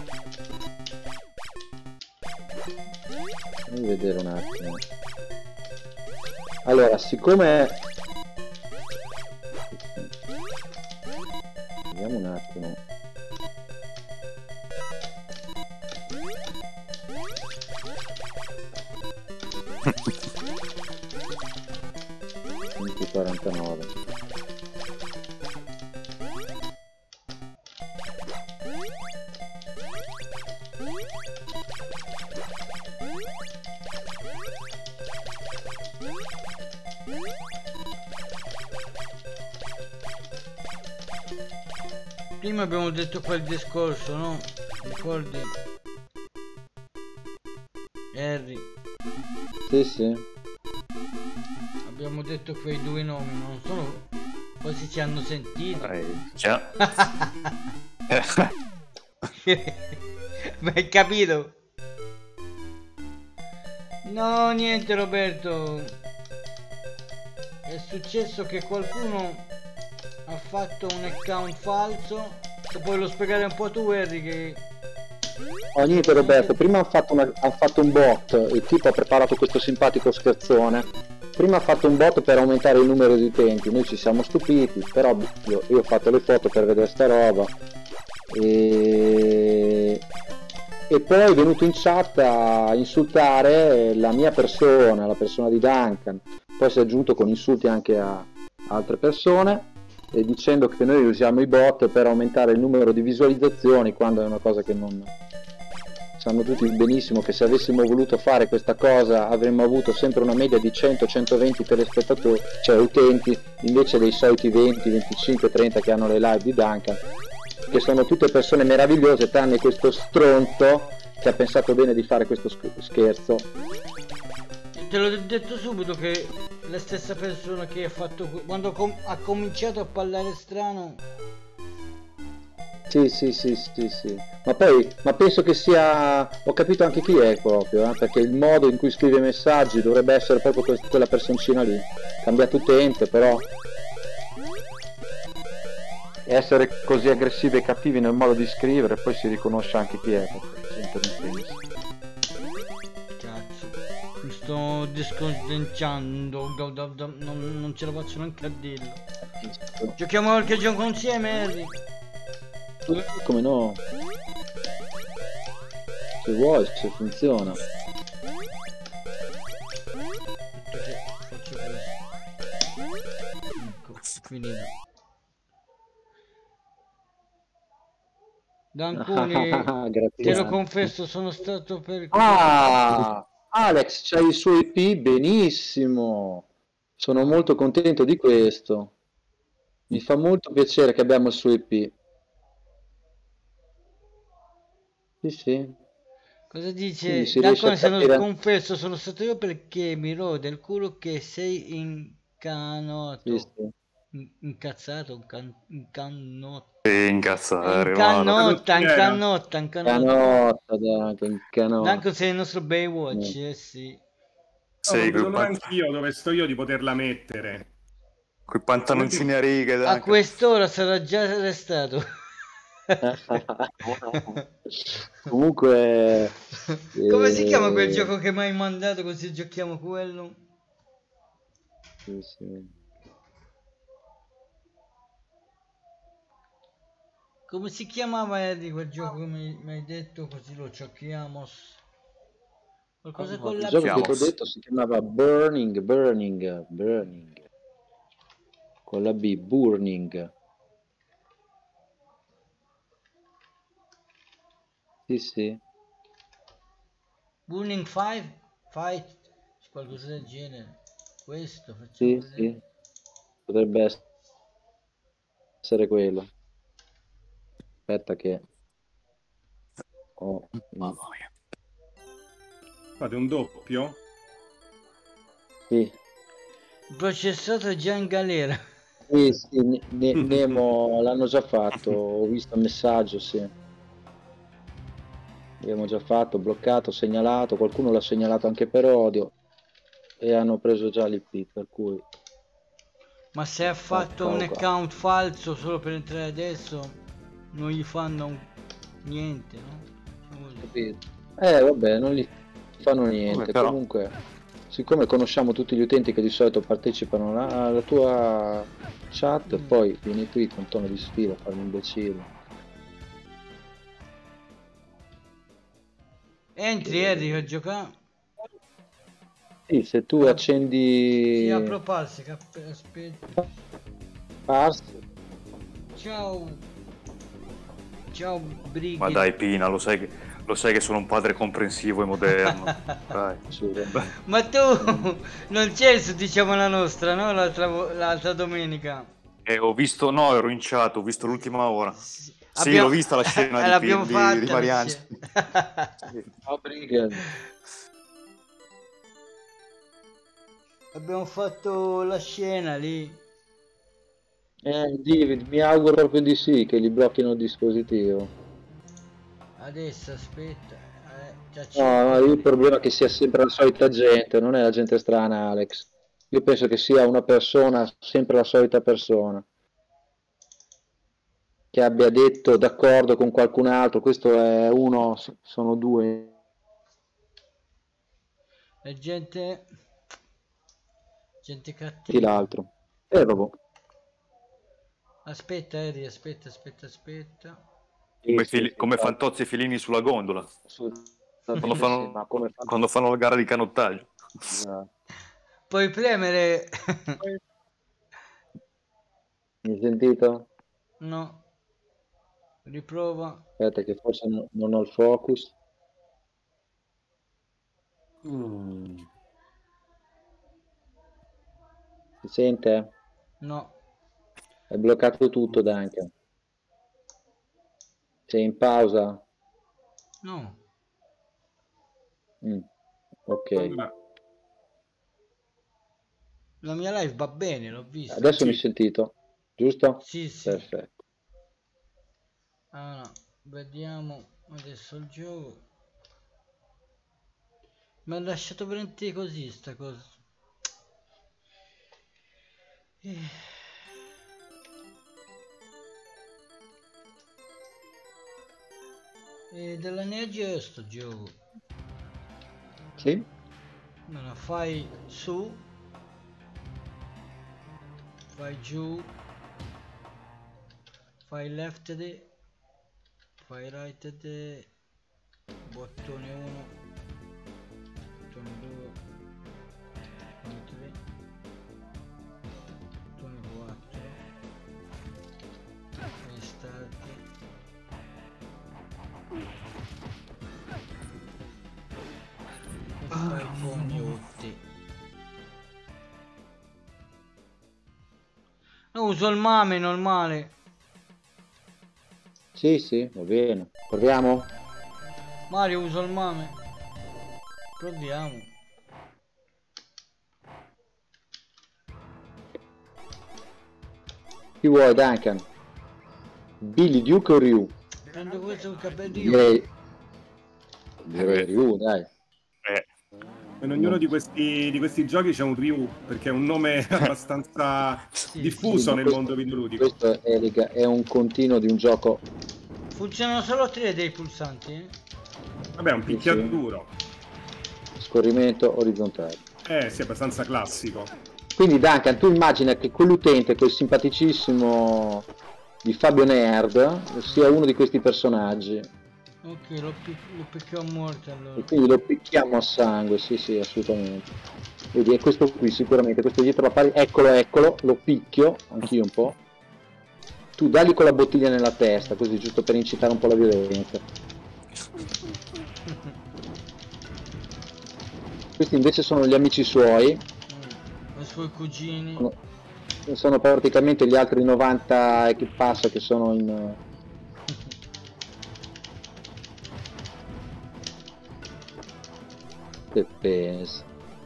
Fammi vedere un attimo. Allora, siccome... Vediamo un attimo. $49. Prima abbiamo detto quel discorso, no? Ricordi? Harry. Sì. Abbiamo detto quei due nomi, non sono Così ci hanno sentito. Già. Ma hai capito? No, niente Roberto. È successo che qualcuno ha fatto un account falso. Se puoi lo spiegare un po' tu, Harry, che... Oh, niente Roberto, prima ha fatto un bot, il tipo ha preparato questo simpatico scherzone. Prima ha fatto un bot per aumentare il numero di utenti, noi ci siamo stupiti, però io ho fatto le foto per vedere sta roba e poi è venuto in chat a insultare la mia persona, la persona di Duncan, poi si è aggiunto con insulti anche a altre persone e dicendo che noi usiamo i bot per aumentare il numero di visualizzazioni, quando è una cosa che non... Sanno tutti benissimo che se avessimo voluto fare questa cosa avremmo avuto sempre una media di 100-120 telespettatori, cioè utenti, invece dei soliti 20, 25, 30 che hanno le live di Duncan, che sono tutte persone meravigliose, tranne questo stronzo che ha pensato bene di fare questo scherzo. Te l'ho detto subito che la stessa persona che ha fatto quando ha cominciato a parlare strano. Sì. Ma penso che sia... Ho capito anche chi è proprio, perché il modo in cui scrive i messaggi dovrebbe essere proprio quella personcina lì. Cambiato utente, però... Essere così aggressivi e cattivi nel modo di scrivere, poi si riconosce anche chi è. Cazzo, mi sto discontenciando, non ce la faccio neanche a dirlo. Giochiamo qualche gioco insieme, Harry? Come no? Se vuoi, se funziona. Faccio questo. Ecco, finito. Danconi, te lo confesso, sono stato per... Ah, Alex c'ha il suo IP, benissimo. Sono molto contento di questo. Mi fa molto piacere che abbiamo il suo IP. Sì. Cosa dice? Si riesce a Se non capire. confesso, sono stato io perché mi rode il culo che sei incanato. Sì. Incazzato, incannotta. Incazzare, Incanotta. Canotta, Danco sei il nostro Baywatch, sì. Non vedo l'ora anch'io dove sto io di poterla mettere. Quei pantaloncini a righe. A quest'ora sarà già arrestato. Comunque come si chiama quel gioco che mi hai mandato, così giochiamo quello? Sì. Come si chiamava di quel gioco che mi hai detto, così lo giochiamo? Qualcosa con la... Il gioco che ti ho detto si chiamava Burning con la B, Burning. Sì. Burning Fight, qualcosa del genere. Questo facciamo vedere. Sì. Potrebbe essere quello. Aspetta che Fate un doppio? Sì. Il processato è già in galera. Sì, Nemo l'hanno già fatto, ho visto il messaggio, sì. Abbiamo già fatto, bloccato, segnalato, qualcuno l'ha segnalato anche per odio e hanno preso già l'IP, per cui... Ma se ha fatto un account falso solo per entrare adesso, non gli fanno niente, no? Capito? Vabbè, non gli fanno niente. Però... Comunque, siccome conosciamo tutti gli utenti che di solito partecipano alla tua chat, poi vieni qui con tono di sfida a fare l'imbecille. Entri Harry a giocare. Sì, se tu accendi... Sì, apro Parsi, aspetta. Parsi. Ciao Brighi. Ma dai Pina, lo sai che sono un padre comprensivo e moderno. Dai. Ma tu non c'è su Diciamo la Nostra, no? L'altra domenica. Ho visto, no, ero in chat, ho visto l'ultima ora. Sì, l'ho vista la scena di Mariani. Ciao Brighi. Abbiamo fatto la scena lì. David, mi auguro proprio di sì, che gli blocchino il dispositivo. Adesso aspetta. No, io il problema è che sia sempre la solita gente, non è la gente strana, Alex. Io penso che sia una persona, sempre la solita persona, che abbia detto d'accordo con qualcun altro, questo è uno, sono due. È gente Chi cattiva. l'altro? Vabbè. Aspetta, Eri, aspetta. Come Fantozzi e Felini sulla gondola. Quando fanno la gara di canottaggio. Puoi premere. Mi hai sentito? No. Riprova. Aspetta che forse non ho il focus. Si sente? No. È bloccato tutto, Duncan. Sei in pausa? No. Ok. La mia live va bene, l'ho visto. Adesso mi hai sentito, giusto? Sì. Perfetto. Allora, vediamo adesso il gioco. Mi ha lasciato veramente così sta cosa. E dell'energia sto gioco. Sì? No, fai su, fai giù, fai left di, fai right di, bottone 1, bottone 2, bottone 3, bottone 4, fai start. Fai cognotti. No, uso il mame normale. Sì, va bene. Proviamo? Mario, uso il mame. Proviamo. Chi vuoi, Duncan? Billy, Duke o Ryu? Prendo questo con capellino. Direi Ryu, dai. In ognuno di questi giochi c'è un Ryu, perché è un nome abbastanza diffuso nel mondo videoludico. Questo è un continuo di un gioco. Funzionano solo 3 dei pulsanti? Vabbè, è un picchiaduro. Scorrimento orizzontale. Sì, abbastanza classico. Quindi Duncan, tu immagina che quell'utente, quel simpaticissimo di Fabio Nerd, sia uno di questi personaggi. Ok, lo picchio a morte allora. E quindi lo picchiamo a sangue, sì, assolutamente. Vedi, è questo qui sicuramente, questo dietro la pari, eccolo, lo picchio, anch'io un po'. Tu dagli con la bottiglia nella testa, così giusto per incitare un po' la violenza. Questi invece sono gli amici suoi. I suoi cugini. Sono praticamente gli altri 90 che passa che sono in... Che pensi?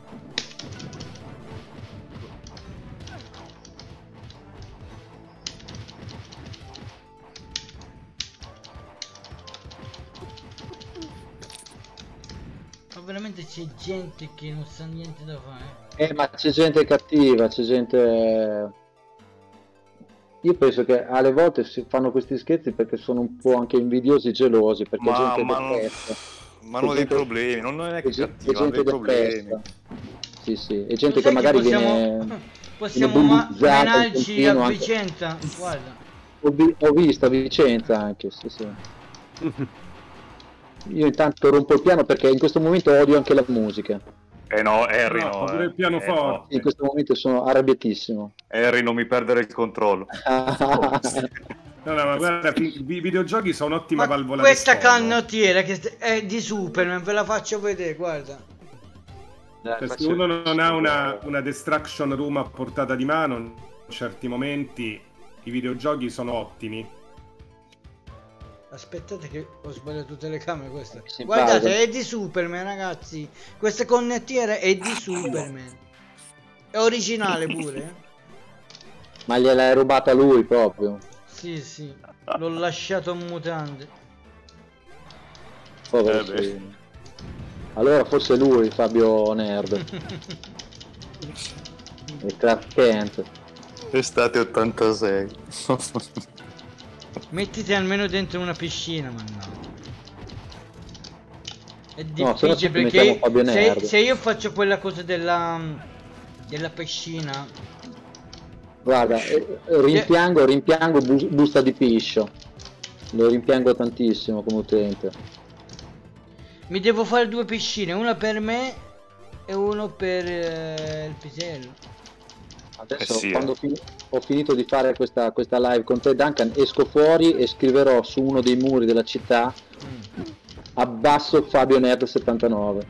Ma veramente c'è gente che non sa niente da fare. Ma c'è gente cattiva, c'è gente... Io penso che alle volte si fanno questi scherzi perché sono un po' anche invidiosi, gelosi, perché gente detesta. Ma hanno dei problemi, non è che cattiva, hanno dei problemi. Sì, e gente che magari possiamo menarci a Vicenza, guarda. Ho visto a Vicenza anche, sì. Io intanto rompo il piano perché in questo momento odio anche la musica. No, Harry no. Pure il pianoforte. No. In questo momento sono arrabbiatissimo. Harry, non mi perdere il controllo. No, ma guarda, i videogiochi sono un'ottima valvola. Questa canottiera che è di Superman, ve la faccio vedere, guarda. Se uno non ha una destruction room a portata di mano, in certi momenti i videogiochi sono ottimi. Aspettate che ho sbagliato telecamere questa. Guardate, è di Superman, ragazzi. Questa connettiera è di Superman. È originale pure. Ma gliel'hai rubata lui proprio? Sì, l'ho lasciato in mutande. Povero allora forse lui, Fabio Nerd. E Clark Kent. Estate 86. Mettiti almeno dentro una piscina, ma no. È No, se no ci difficile mettiamo Fabio perché Nerd. se io faccio quella cosa della piscina, Guarda, rimpiango busta di piscio. Lo rimpiango tantissimo come utente. mi devo fare 2 piscine, una per me e uno per il pisello. Adesso sì, quando ho finito di fare questa live con te, Duncan, esco fuori e scriverò su uno dei muri della città abbasso Fabio Nerd 79.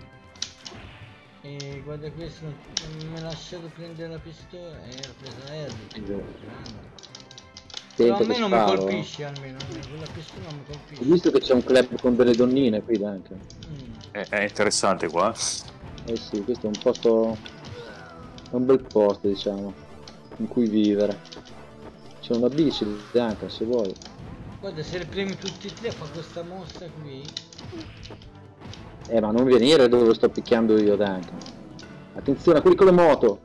E guarda questo, non mi ha lasciato prendere la pistola e l'ho presa Harry. Però a me non mi colpisce, almeno quella pistola non mi colpisce. Ho visto che c'è un club con delle donnine qui, Duncan. È interessante qua. Eh sì, questo è un posto, è un bel posto, diciamo, in cui vivere. C'è una bici, Duncan, se vuoi. Guarda, se le premi tutti e tre a fare questa mossa qui. Ma non venire dove sto picchiando io, Duncan. Attenzione a quelli con le moto.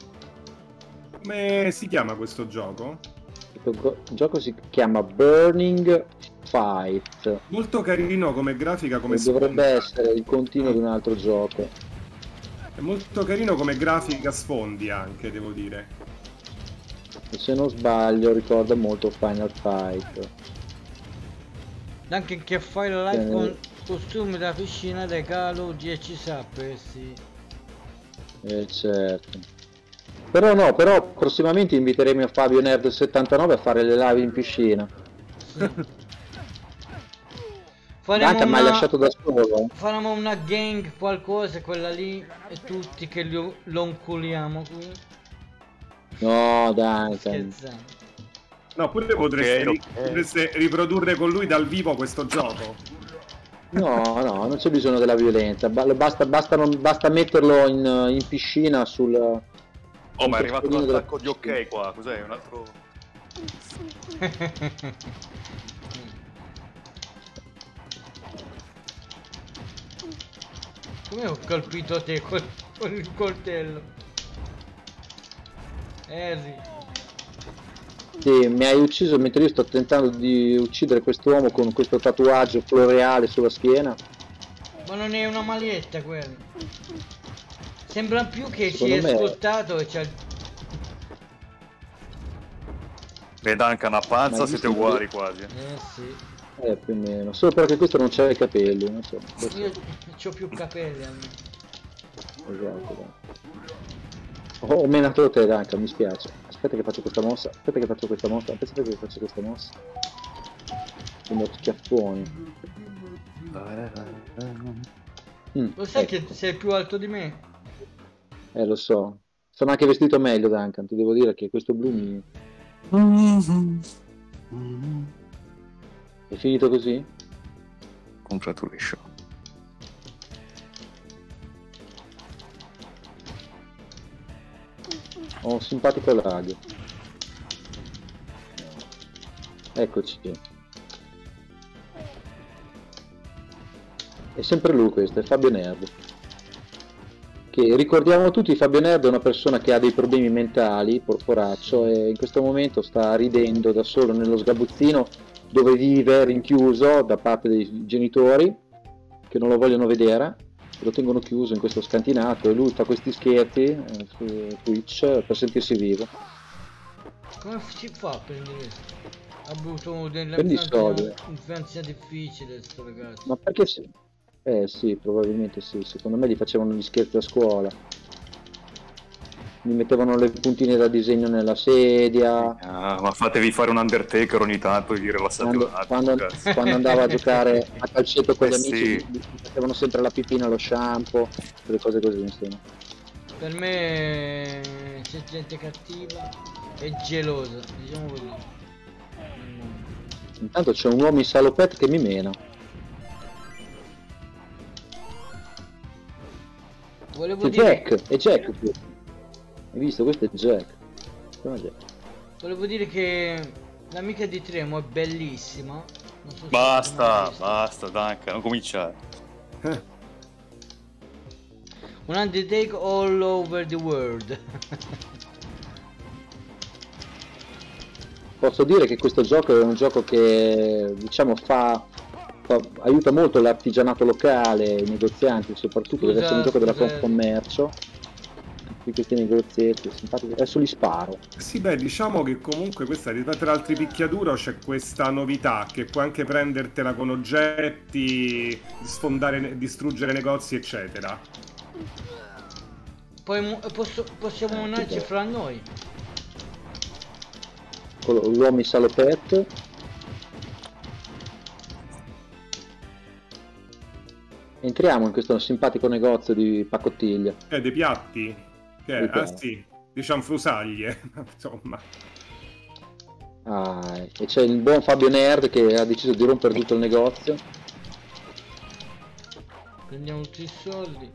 Come si chiama questo gioco? Questo gioco si chiama Burning Fight. Molto carino come grafica, come Dovrebbe essere il continuo di un altro gioco. È molto carino come grafica, sfondi anche, devo dire. E se non sbaglio ricorda molto Final Fight. Anche che fai la live con costumi da piscina regalo 10 sappesti. Certo. Però prossimamente inviteremo a Fabio Nerd 79 a fare le live in piscina. Sì. Anche mi hai lasciato da solo. Faremo una gang, qualcosa, quella lì, e tutti che lo inculiamo qui. No, dai. Scherzando. No, pure potreste riprodurre con lui dal vivo questo gioco. No, non c'è bisogno della violenza. Basta metterlo in piscina sul... Oh, ma è arrivato un attacco di ok qua. Cos'è? Un altro... Come ho colpito te con il coltello? Harry. Sì, mi hai ucciso mentre io sto tentando di uccidere quest'uomo con questo tatuaggio floreale sulla schiena. Ma non è una maglietta quello. Sembra più che Secondo si è scottato e c'ha... Beh, Duncan, a panza siete uguali quasi. Sì. Più o meno. Solo però che questo non c'ha i capelli, non so. Io c'ho più capelli almeno. Esatto, ho menato te, Duncan, mi spiace. Aspetta che faccio questa mossa. Sono schiaffoni. Lo sai che sei più alto di me? Lo so. Sono anche vestito meglio, Duncan. Ti devo dire che questo blu mi... È finito così? Congratulations. Ho un simpatico lag. Eccoci. È sempre lui questo, è Fabio Nerd. Che ricordiamo tutti, Fabio Nerd è una persona che ha dei problemi mentali, poraccio, e in questo momento sta ridendo da solo nello sgabuzzino dove vive rinchiuso da parte dei genitori che non lo vogliono vedere, lo tengono chiuso in questo scantinato e lui fa questi scherzi su Twitch per sentirsi vivo. Come si fa a prendere? Ha avuto un'infanzia difficile sto ragazzo. Ma perché sì? Sì, probabilmente sì, secondo me gli facevano gli scherzi a scuola. Mi mettevano le puntine da disegno nella sedia. Ma fatevi fare un Undertaker ogni tanto e vi rilassate un attimo. Quando andavo a giocare a calcetto con gli amici sì. mi mettevano sempre la pipina allo shampoo, quelle cose così, insomma. Per me c'è gente cattiva e gelosa, diciamo così. Intanto c'è un uomo in salopette che mi mena. Volevo È dire... Jack, è Jack. Hai visto? Questo è Jack. Come Jack? volevo dire che l'amica di Tremo è bellissima. Non so se Basta, basta, Duncan, non cominciare. un undertake all over the world. Posso dire che questo gioco è un gioco che, diciamo, aiuta molto l'artigianato locale, i negozianti, soprattutto deve essere un gioco della Confcommercio. Di questi negozietti simpatici. Adesso li sparo. Sì, beh, diciamo che comunque questa rispetto ad altri picchiaduro c'è questa novità che puoi anche prendertela con oggetti, sfondare, distruggere negozi, eccetera. Poi possiamo unirci fra noi. L'uomo in salopette. Entriamo in questo simpatico negozio di pacottiglia. Dei piatti? Ah sì, diciamo frusaglie, insomma. E c'è il buon Fabio Nerd che ha deciso di rompere tutto il negozio. Prendiamo tutti i soldi.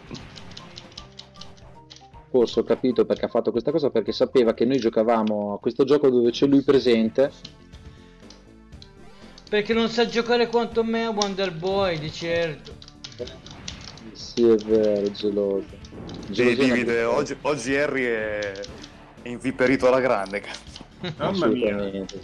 Forse ho capito perché ha fatto questa cosa, perché sapeva che noi giocavamo a questo gioco dove c'è lui presente. Perché non sa giocare quanto me a Wonder Boy, di certo. Sì, è vero, geloso. Divide, oggi Harry è inviperito alla grande. Mamma mia.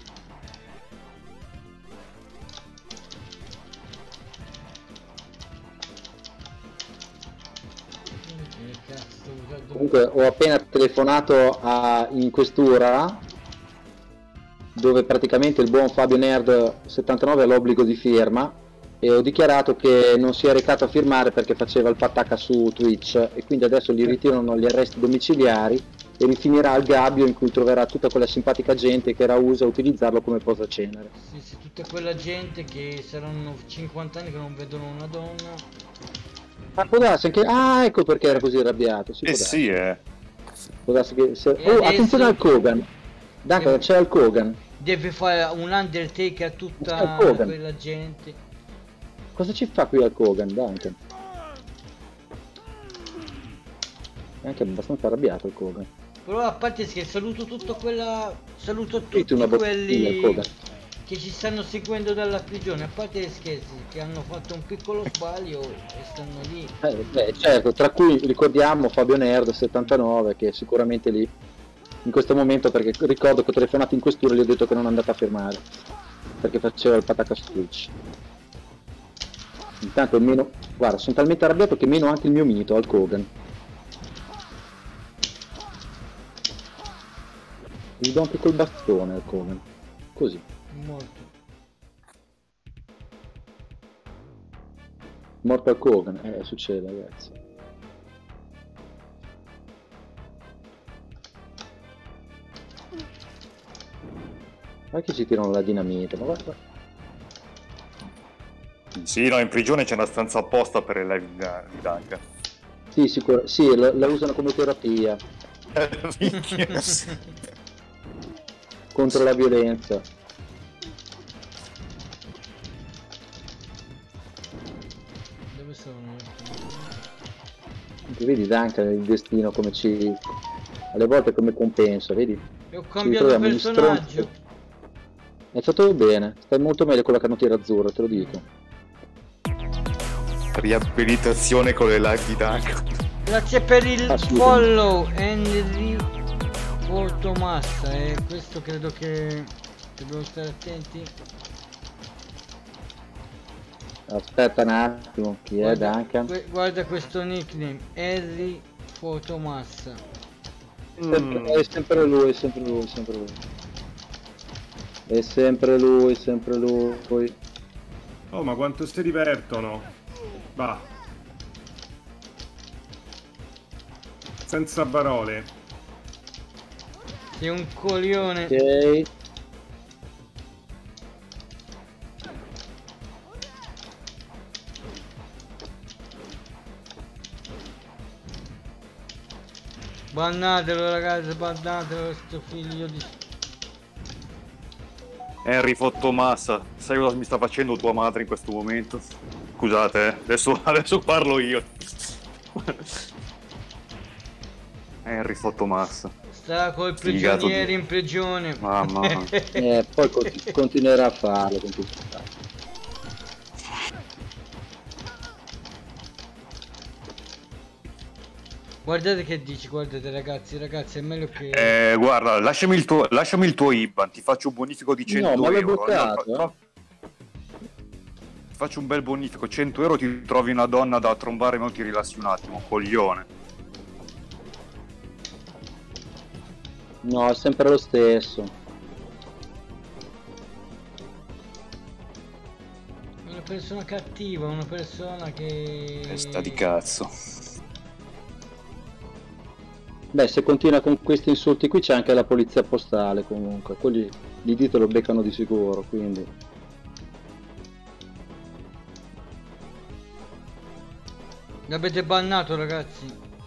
Comunque ho appena telefonato in questura, dove praticamente il buon Fabio Nerd 79 ha l'obbligo di firma, e ho dichiarato che non si è recato a firmare perché faceva il patacca su Twitch, e quindi adesso gli ritirano gli arresti domiciliari e rifinirà al gabbio in cui troverà tutta quella simpatica gente che era usa a utilizzarlo come posacenere. Sì, tutta quella gente che saranno 50 anni che non vedono una donna. Può darsi anche... ecco perché era così arrabbiato. Sì, Può darsi che... attenzione al Kogan. Duncan, c'è al Kogan. Deve fare un undertake a tutta quella gente. Cosa ci fa qui al Kogan, Duncan? È anche abbastanza arrabbiato il Kogan. Però a parte che saluto tutto quella... Saluto tutti quelli che ci stanno seguendo dalla prigione, a parte gli scherzi, che hanno fatto un piccolo sbaglio e stanno lì. Beh, certo, tra cui ricordiamo Fabio Nerd 79 che è sicuramente lì in questo momento, perché ricordo che ho telefonato in questura e gli ho detto che non è andato a firmare perché faceva il patacca su Twitch. Intanto meno, guarda, sono talmente arrabbiato che meno anche il mio mito al Kogan. Gli do anche col bastone al Kogan, così. Morto al Kogan, succede, ragazzi. Ma che ci tirano la dinamite, ma guarda. Sì, no, in prigione c'è una stanza apposta per il live di Duncan. Sì, sicuro, sì, la usano come terapia. Contro la violenza. Dove sono? Vedi Duncan il destino come ci... alle volte come compensa, vedi? E ho cambiato personaggio. Hai fatto bene, stai molto meglio con la canottiera azzurra, te lo dico. Riabilitazione con le live di Duncan. Grazie per il follow Henry Portomassa, questo credo che dobbiamo stare attenti. Aspetta un attimo, chi è Duncan? Guarda questo nickname, Henry Portomassa. È sempre lui, è sempre lui, è sempre lui. È sempre lui, sempre lui. Oh, ma quanto si divertono. Va. Senza parole. Sei un coglione. Ok. Bannatelo ragazzi, bannatelo sto figlio di... Henry Fottomassa, sai cosa mi sta facendo tua madre in questo momento? Scusate, adesso parlo io. Henry Fottomassa. Sta coi prigionieri in prigione. Mamma. Poi continuerà a farlo. Guardate che dici, guardate ragazzi, è meglio che... Guarda, lasciami il tuo IBAN, ti faccio un bonifico di 100 No, ma l'ho euro. bloccato, Ti faccio un bel bonifico, 100 euro, ti trovi una donna da trombare, ma ti rilassi un attimo, coglione. No, è sempre lo stesso. Una persona cattiva, una persona che... Testa di cazzo. Beh, se continua con questi insulti qui c'è anche la polizia postale comunque. Quelli di dito lo beccano di sicuro, quindi... L'avete bannato ragazzi.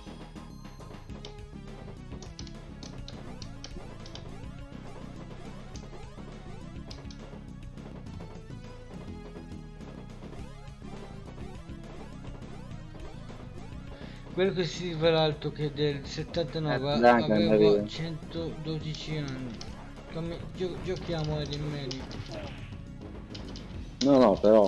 Quello che si rivela alto che del 79 aveva 112 anni. Come giochiamo ai rimedi. No, però...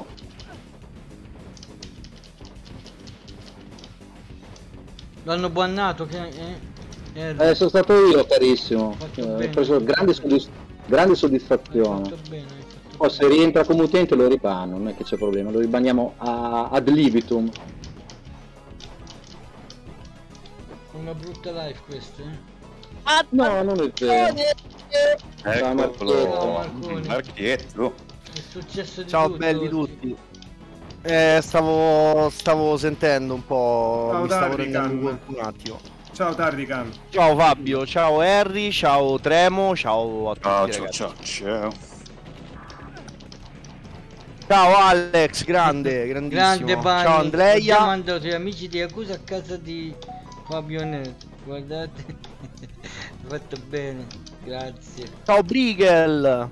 L'hanno bannato che... sono stato io, carissimo. Ho preso grande soddisfazione. Poi se rientra come utente lo ribanno, non è che c'è problema, lo ribaniamo ad libitum. Una brutta life questa, No, non è vero. Eccolo, Marchietto. È successo di Ciao tutto. belli tutti. Stavo sentendo un po'. Ciao, mi stavo Tardican. rendendo conto un attimo. Ciao Tardican. Ciao Fabio, ciao Harry, ciao Tremo, ciao a tutti ragazzi. Ciao. Ciao Alex, grandissimo. Grande Bani. Ciao Andrea. Abbiamo mandato gli amici di Yakuza a casa di Fabio Net. Guardate. Fatto bene. Grazie. Ciao Brigel.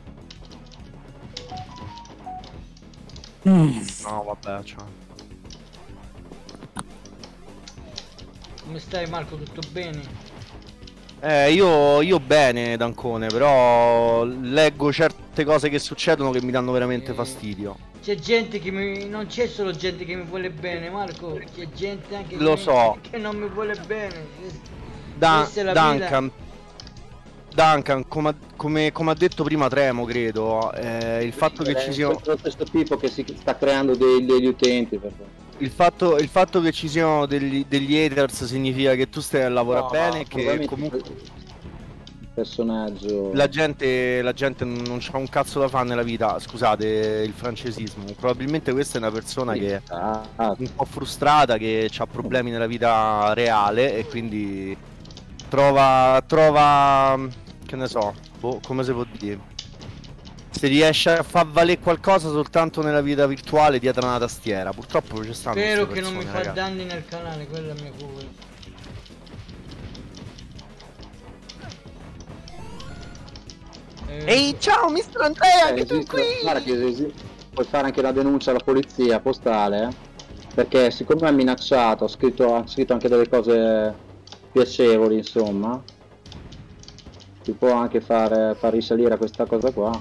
No vabbè, ciao. Come stai Marco? Tutto bene? Io bene Dancone, però leggo certe cose che succedono che mi danno veramente fastidio. C'è gente che non c'è solo gente che mi vuole bene, Marco, c'è gente anche Lo so. che non mi vuole bene. Questa è la Duncan, come ha detto prima Tremo, credo, il fatto che ci siano... questo tipo che si sta creando degli utenti. Il fatto che ci siano degli haters significa che tu stai a lavorare bene e che comunque... personaggio... La gente non c'ha un cazzo da fare nella vita, scusate il francesismo. Probabilmente questa è una persona che è un po' frustrata, che ha problemi nella vita reale e quindi trova che ne so, come si può dire, se riesce a far valere qualcosa soltanto nella vita virtuale dietro una tastiera. Purtroppo ci stanno. Spero che non mi fa danni nel canale, quella è la mia paura. Ehi ciao mister Andrea, anche tu qui! Guarda che puoi fare anche la denuncia alla polizia postale, perché siccome è minacciato, ha scritto anche delle cose piacevoli, insomma, si può anche far risalire a questa cosa qua.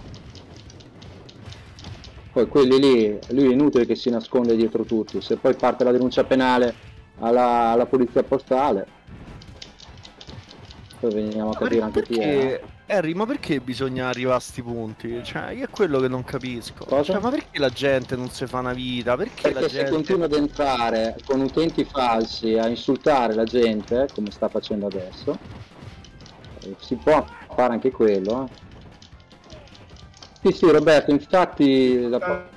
Poi quelli lì, lui è inutile che si nasconde dietro tutti, se poi parte la denuncia penale alla polizia postale, poi veniamo a capire anche chi è. Harry, ma perché bisogna arrivare a sti punti? Cioè, io è quello che non capisco. Cosa? Cioè, ma perché la gente non si fa una vita? Perché la se gente continua ad entrare con utenti falsi a insultare la gente, come sta facendo adesso, si può fare anche quello. Sì, Roberto, infatti la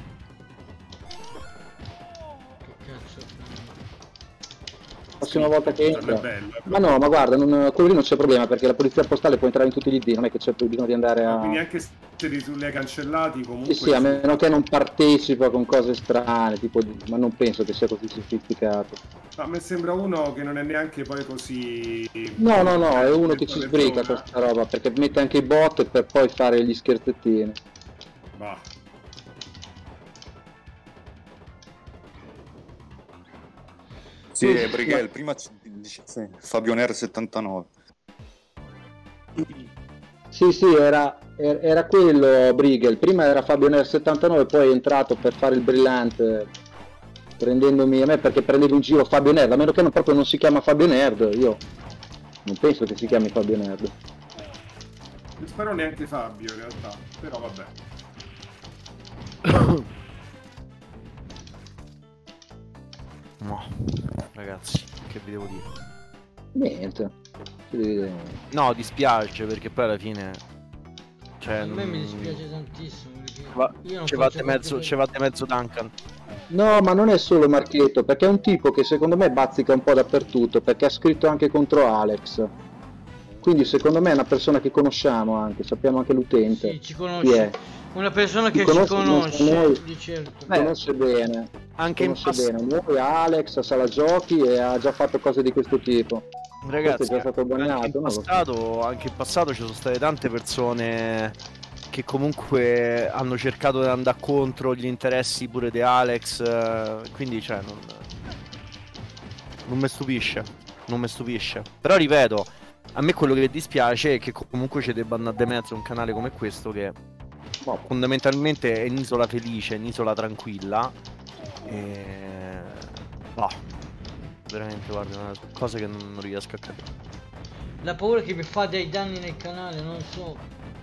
prossima volta che entra, ma no, ma guarda, quello lì non c'è problema, perché la polizia postale può entrare in tutti gli ID, non è che c'è bisogno di andare a... Quindi anche se li hai cancellati comunque... Sì, a meno che non partecipa con cose strane, tipo, ma non penso che sia così sofisticato. Ma mi sembra uno che non è neanche poi così... No, è uno che ci sbriga questa roba, perché mette anche i bot per poi fare gli scherzettini. Bah. Sì, Brighel, prima dice Fabio Ner 79. Sì, era quello Brigel. Prima era Fabio Nerd 79, poi è entrato per fare il brillante, prendendomi a me perché prendevo in giro Fabio Nerd, a meno che proprio non si chiama Fabio Nerd, io non penso che si chiami Fabio Nerd. Non spero neanche Fabio in realtà, però vabbè. No, ragazzi, che vi devo dire? Niente. No, dispiace perché poi alla fine, cioè, A me mi dispiace tantissimo perché io non ci faccio vate mezzo Duncan. No, ma non è solo Marchetto, perché è un tipo che secondo me bazzica un po' dappertutto, perché ha scritto anche contro Alex. Quindi secondo me è una persona che conosciamo anche, sappiamo anche l'utente. Sì, ci Chi conosce. è? Una persona che Ci ci conosce conosce, noi. di certo. Conosce bene. Anche in Conosce bene. Noi, Alex, a Sala Giochi e ha già fatto cose di questo tipo. Ragazzi, Questo è già stato bagnato, anche in passato ci sono state tante persone che comunque hanno cercato di andare contro gli interessi pure di Alex, quindi cioè non mi stupisce, non mi stupisce. Però ripeto, a me quello che dispiace è che comunque ci debba andare di mezzo un canale come questo che fondamentalmente è un'isola felice, un'isola tranquilla e... veramente guarda, una cosa che non riesco a capire. La paura che mi fa dei danni nel canale, non so.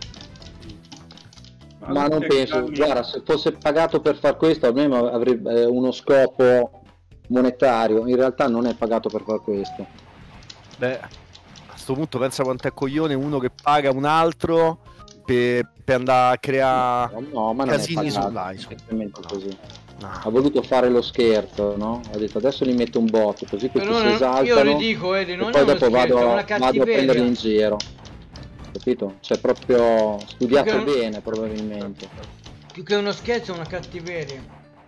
Ma non penso, guarda, se fosse pagato per far questo almeno avrebbe uno scopo monetario, in realtà non è pagato per far questo. Beh, a sto punto pensa quanto è coglione uno che paga un altro per andare a creare casini sull'isola. Così. No. Ha voluto fare lo scherzo, no? Ha detto adesso li metto un botto così questi si esaltano. Io li dico, non e poi è uno dopo scherzo, è una vado a prenderli in giro. Capito? Cioè proprio studiato bene probabilmente. Più che uno scherzo è una cattiveria.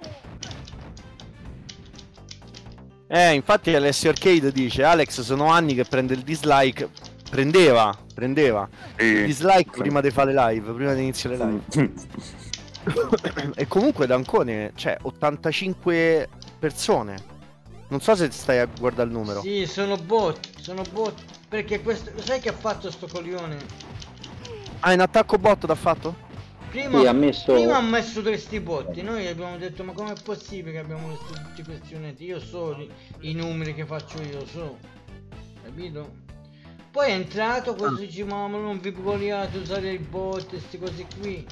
Infatti Alessio Arcade dice Alex sono anni che prende il dislike. Prendeva il dislike prima di fare live, prima di iniziare le live. E comunque Dancone, cioè 85 persone. Non so se stai a guardare il numero. Sì, sono bot. Perché questo, lo sai che ha fatto sto coglione? In attacco bot l'ha fatto? Prima sì, ha messo questi botti. Noi abbiamo detto ma com'è possibile che abbiamo messo tutti questi uniti? Io so i numeri che faccio io, so. Capito? Poi è entrato, questo dice ma non vi vogliate usare il bot, queste cose qui.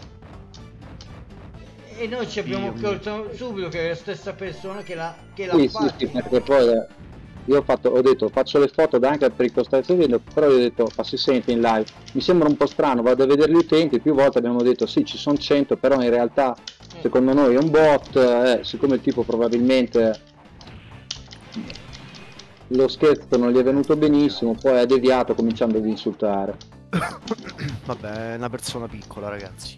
E noi ci abbiamo capito subito che è la stessa persona che l'ha fatto. Sì, perché poi io ho detto faccio le foto anche per il costato video, però io ho detto ma si sente in live, mi sembra un po' strano, vado a vedere gli utenti, più volte abbiamo detto sì ci sono 100, però in realtà secondo noi è un bot, siccome il tipo probabilmente lo scherzo non gli è venuto benissimo, poi ha deviato cominciando ad insultare. Vabbè, è una persona piccola, ragazzi.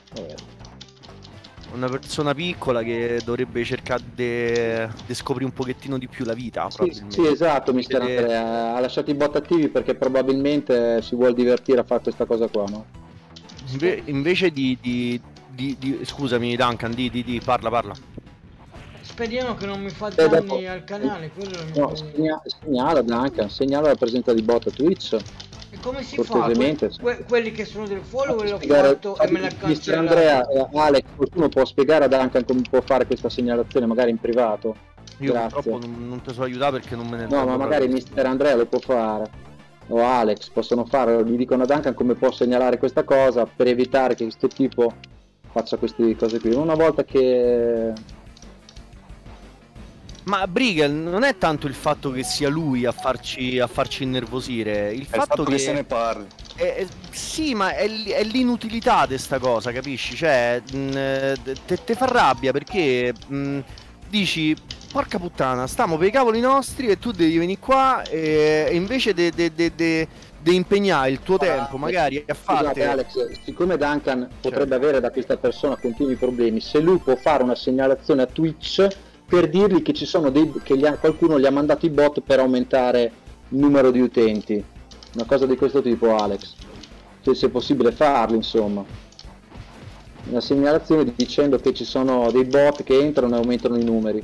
Una persona piccola che dovrebbe cercare di scoprire un pochettino di più la vita, probabilmente. Sì, esatto, mister Andrea, ha lasciato i bot attivi perché probabilmente si vuole divertire a fare questa cosa qua, no? Invece scusami Duncan, parla. Speriamo che non mi fa danni al canale, quello no, segnala Duncan, segnala la presenza di bot a Twitch. E come si fa? Quelli che sono del follow l'ho fatto e me l'ha cancellato. Mister Andrea e Alex, qualcuno può spiegare a Duncan come può fare questa segnalazione, magari in privato? Io purtroppo non ti so aiutare perché non me ne no, ma magari Mister Andrea lo può fare, o Alex possono fare, gli dicono a Duncan come può segnalare questa cosa per evitare che questo tipo faccia queste cose qui. Una volta che... Ma Brigel non è tanto il fatto che sia lui a farci innervosire, il fatto che se ne parli. Sì, ma è l'inutilità di sta cosa, capisci? Cioè, te fa rabbia perché dici, porca puttana, stiamo per i cavoli nostri e tu devi venire qua e invece di impegnare il tuo tempo magari a fare... Alex, siccome Duncan potrebbe avere da questa persona continui problemi, se lui può fare una segnalazione a Twitch per dirgli che ci sono qualcuno gli ha mandato i bot per aumentare il numero di utenti, una cosa di questo tipo, Alex, se è possibile farlo, insomma, una segnalazione dicendo che ci sono dei bot che entrano e aumentano i numeri.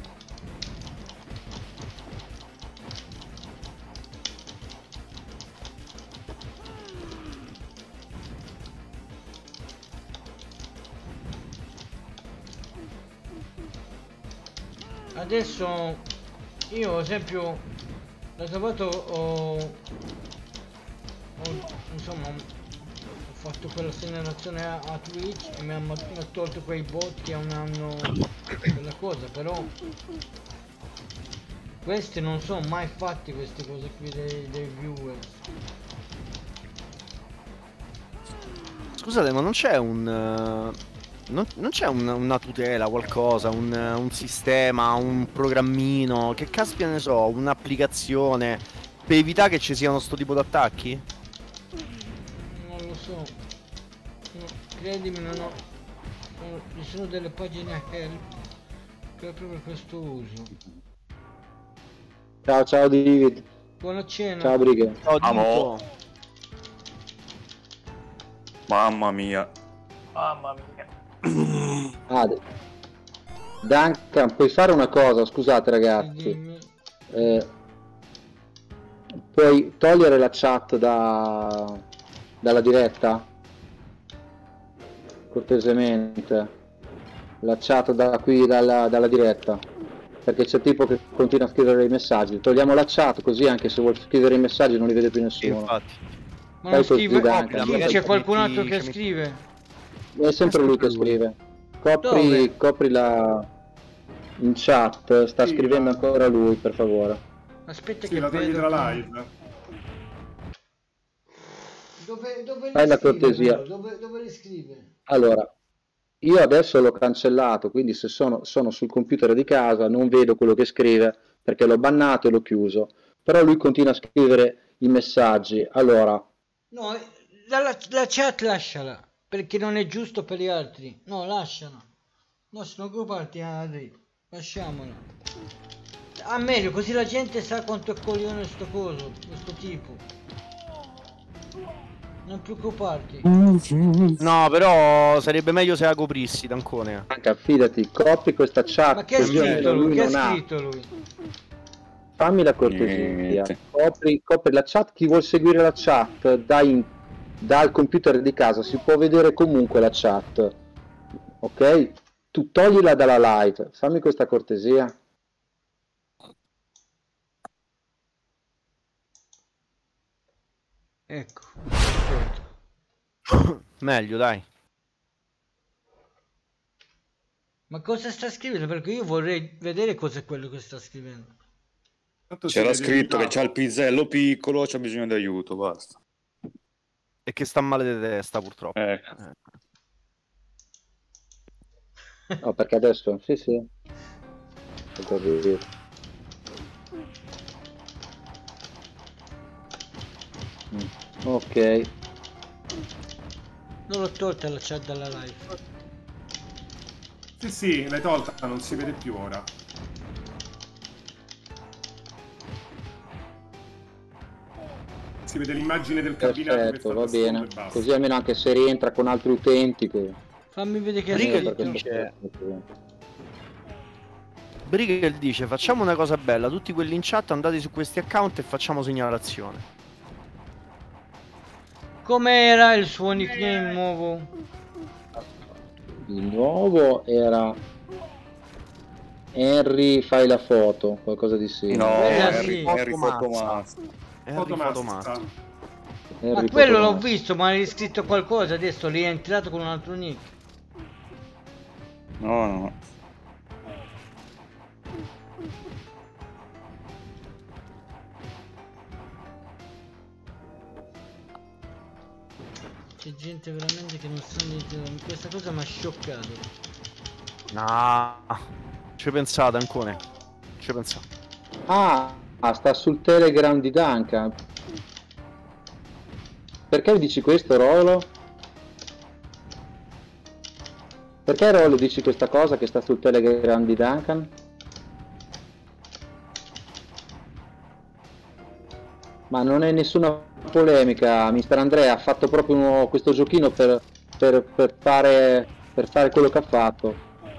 Adesso io, ad esempio, l'ho trovato, insomma, ho fatto quella segnalazione a Twitch e mi ha tolto quei bot che non hanno quella cosa, però questi non sono mai fatti, queste cose qui dei viewer. Scusate, ma non c'è non c'è una tutela, qualcosa, un sistema, un programmino, che caspita ne so, un'applicazione per evitare che ci siano sto tipo di attacchi? Non lo so, no, credimi, ci sono delle pagine help che ho proprio questo uso. Ciao David. Buona cena. Ciao Brighe. Ciao, Amo. Dito. Mamma mia. Duncan, puoi fare una cosa, scusate ragazzi. Dimmi. Puoi togliere la chat dalla diretta? Cortesemente. La chat da qui, dalla diretta. Perché c'è tipo che continua a scrivere i messaggi. Togliamo la chat così anche se vuol scrivere i messaggi non li vede più Sì, nessuno. infatti. Ma non Poi scrive, Duncan. sì, c'è qualcun altro che scrive. È sempre lui che scrive. Copri la in chat, sta Sì, scrivendo ma- ancora lui, per favore. Aspetta Sì, che la togli vedo dalla che- live. Dove Fai li la scrive, cortesia. però? Dove li scrive? Allora, io adesso l'ho cancellato, quindi se sono sul computer di casa non vedo quello che scrive perché l'ho bannato e l'ho chiuso. Però lui continua a scrivere i messaggi. Allora, No, la chat lasciala, perché non è giusto per gli altri. No, lasciala. No, sono grupparti, lasciamola. A meglio, così la gente sa quanto è coglione sto coso, questo tipo. Non preoccuparti. No, però sarebbe meglio se la coprissi, Dancone. Duncan, fidati, copri questa chat. Ma che ha così scritto lui? lui Che ha non ha. scritto lui? Fammi la cortesia. Niente. Copri la chat. Chi vuol seguire la chat dal computer di casa si può vedere comunque la chat. Ok? Tu toglila dalla live. Fammi questa cortesia. Ecco, aspetta. Meglio, dai. Ma cosa sta scrivendo? Perché io vorrei vedere cosa è quello che sta scrivendo. Tanto si C'era vede scritto che il c'ha il pisello piccolo, c'ha bisogno di aiuto, basta. E che sta male di testa, purtroppo. No, perché adesso sì. Ho capito. Ok. Non l'ho tolta la chat dalla live. Sì, l'hai tolta, non si vede più ora. Si vede l'immagine del cabinato che Perfetto, sta va tastando bene. e basta. Così almeno anche se rientra con altri utenti che... Fammi vedere che ha Briga scritto. dice- Brigel dice: facciamo una cosa bella, tutti quelli in chat andate su questi account e facciamo segnalazione. Com'era il suo nickname nuovo? Il nuovo era Henry fai la foto, qualcosa di simile. No, Sì. Harry Fotomassa. Henry Fotomassa. Henry Ma quello l'ho Fotomassa. visto, ma hai scritto qualcosa adesso, lì è entrato con un altro nick. No. C'è gente veramente che non sa niente. Questa cosa mi ha scioccato. No, ci pensate ancora. Ci pensate. Sta sul Telegram di Duncan. Perché mi dici questo, Rolo? Perché Rolo dici questa cosa che sta sul Telegram di Duncan? Ma non è nessuna polemica, Mister Andrea ha fatto proprio questo giochino per fare quello che ha fatto.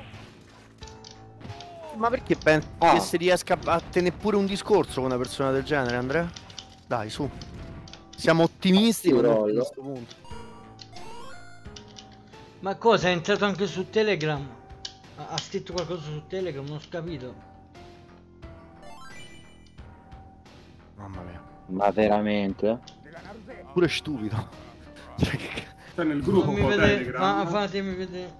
Ma perché pensi che si riesca a tenere pure un discorso con una persona del genere, Andrea? Dai, su. Siamo ottimisti Sì, a Rollo. questo punto. Ma cosa? È entrato anche su Telegram? Ha scritto qualcosa su Telegram? Non ho capito. Ma veramente? Pure stupido. Cioè, Sta nel gruppo Telegram. Fatemi vedere.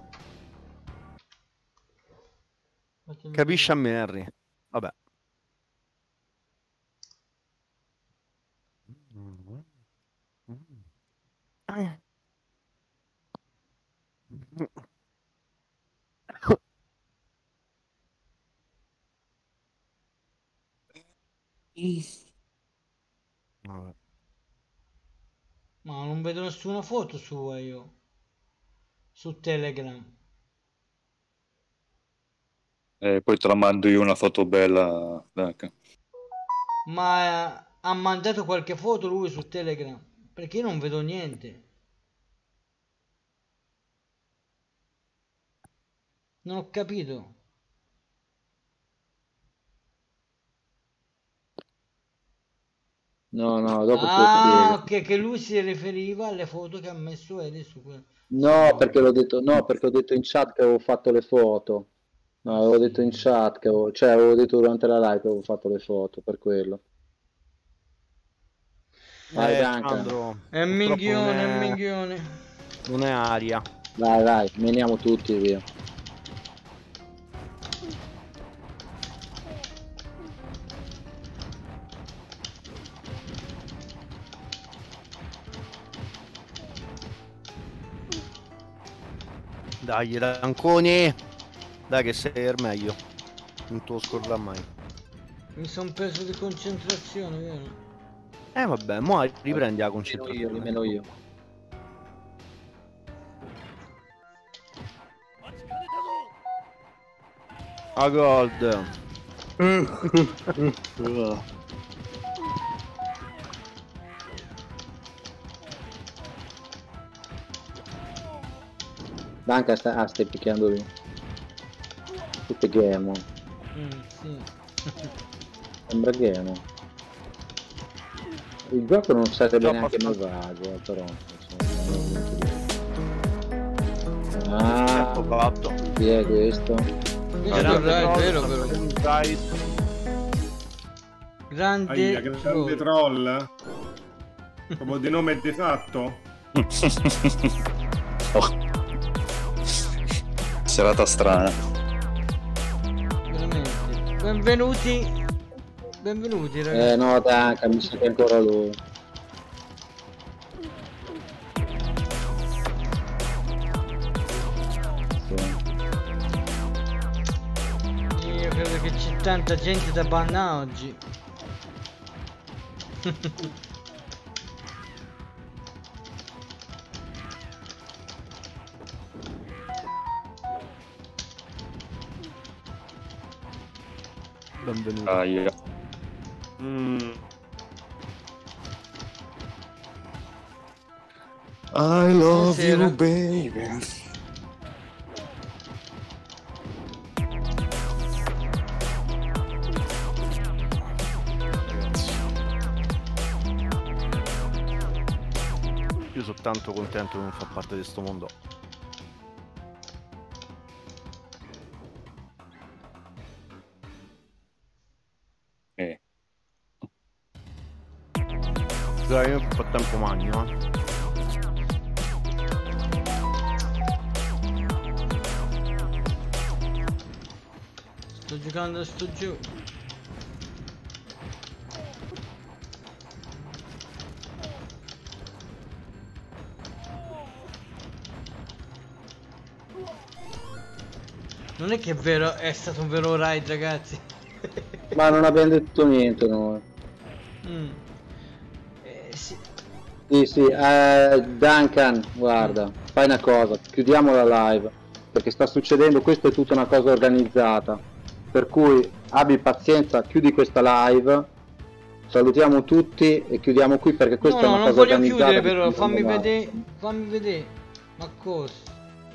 capisci a me, Harry? Vabbè. Vabbè. Ma non vedo nessuna foto sua io. Su Telegram. Poi te la mando io una foto bella. Duncan. Ma ha mandato qualche foto lui su Telegram? Perché io non vedo niente. Non ho capito. No, dopo ok, che lui si riferiva alle foto che ha messo Eli su quel... No, perché l'ho detto, perché ho detto in chat che avevo fatto le foto. No, avevo detto in chat che avevo detto durante la live che avevo fatto le foto, per quello. Vai, Sandro, è un minchione. Non è aria. Vai, meniamo tutti via. Dai, Ranconi! Dai che sei il meglio. Non te lo scordare mai. Mi sono preso di concentrazione, vero? Vabbè, mo riprendi la concentrazione. Nemmeno io. A gold. Danca stai picchiando lì. Tutte game. Sì. Sembra game. Il gioco non sarebbe neanche malvagio, però. Chi è questo? Vero. Grande troll. Come di nome di fatto. Serata strana. Veramente. Benvenuti ragazzi. No, Danca, mi sa che è ancora lui. Io credo che c'è tanta gente da bannare oggi. Benvenuto. I love you, baby. Io sono tanto contento di non far parte di sto mondo. Dai, io nel frattempo magno, Sto giocando, sto giù. Non è che è vero, è stato un vero raid, ragazzi. Ma non abbiamo detto niente noi. Sì, Duncan, guarda, fai una cosa, chiudiamo la live, perché sta succedendo, questa è tutta una cosa organizzata, per cui abbi pazienza, chiudi questa live, salutiamo tutti e chiudiamo qui perché questa è una cosa organizzata. No, non voglio chiudere però, fammi vedere, ma cosa?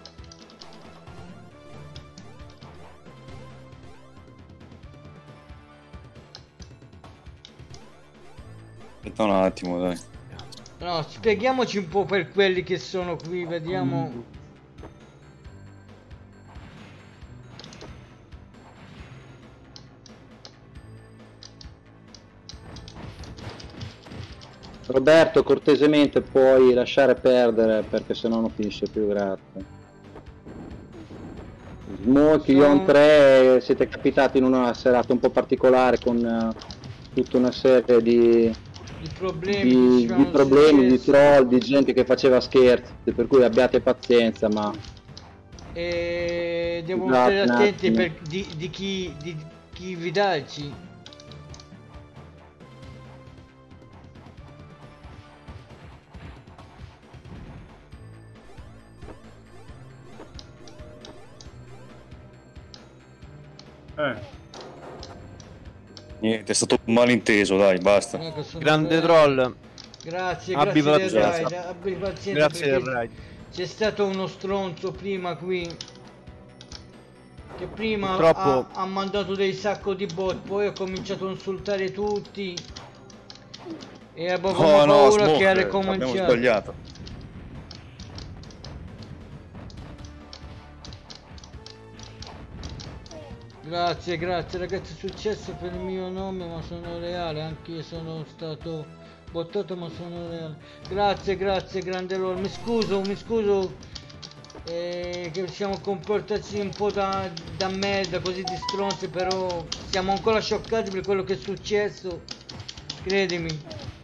Aspetta un attimo, dai. No, spieghiamoci un po' per quelli che sono qui, vediamo. Roberto, cortesemente puoi lasciare perdere perché sennò non finisce più, grazie. Smoke, Ion 3, siete capitati in una serata un po' particolare con tutta una serie di problemi, di troll, di gente che faceva scherzi, per cui abbiate pazienza, ma devono stare attenti di chi invitarci. Niente, è stato un malinteso, dai, basta. Grande troll. Grazie, abbi pazienza. Grazie del raid. C'è stato uno stronzo prima qui che prima Purtroppo ha mandato dei sacco di bot, poi ha cominciato a insultare tutti e avevo paura che ha ricominciato. Abbiamo sbagliato. Grazie ragazzi, successo per il mio nome, ma sono reale, anche io sono stato bottato ma sono reale. Grazie grande LOL, mi scuso che siamo comportati un po' da merda, così di stronzi, però siamo ancora scioccati per quello che è successo, credimi.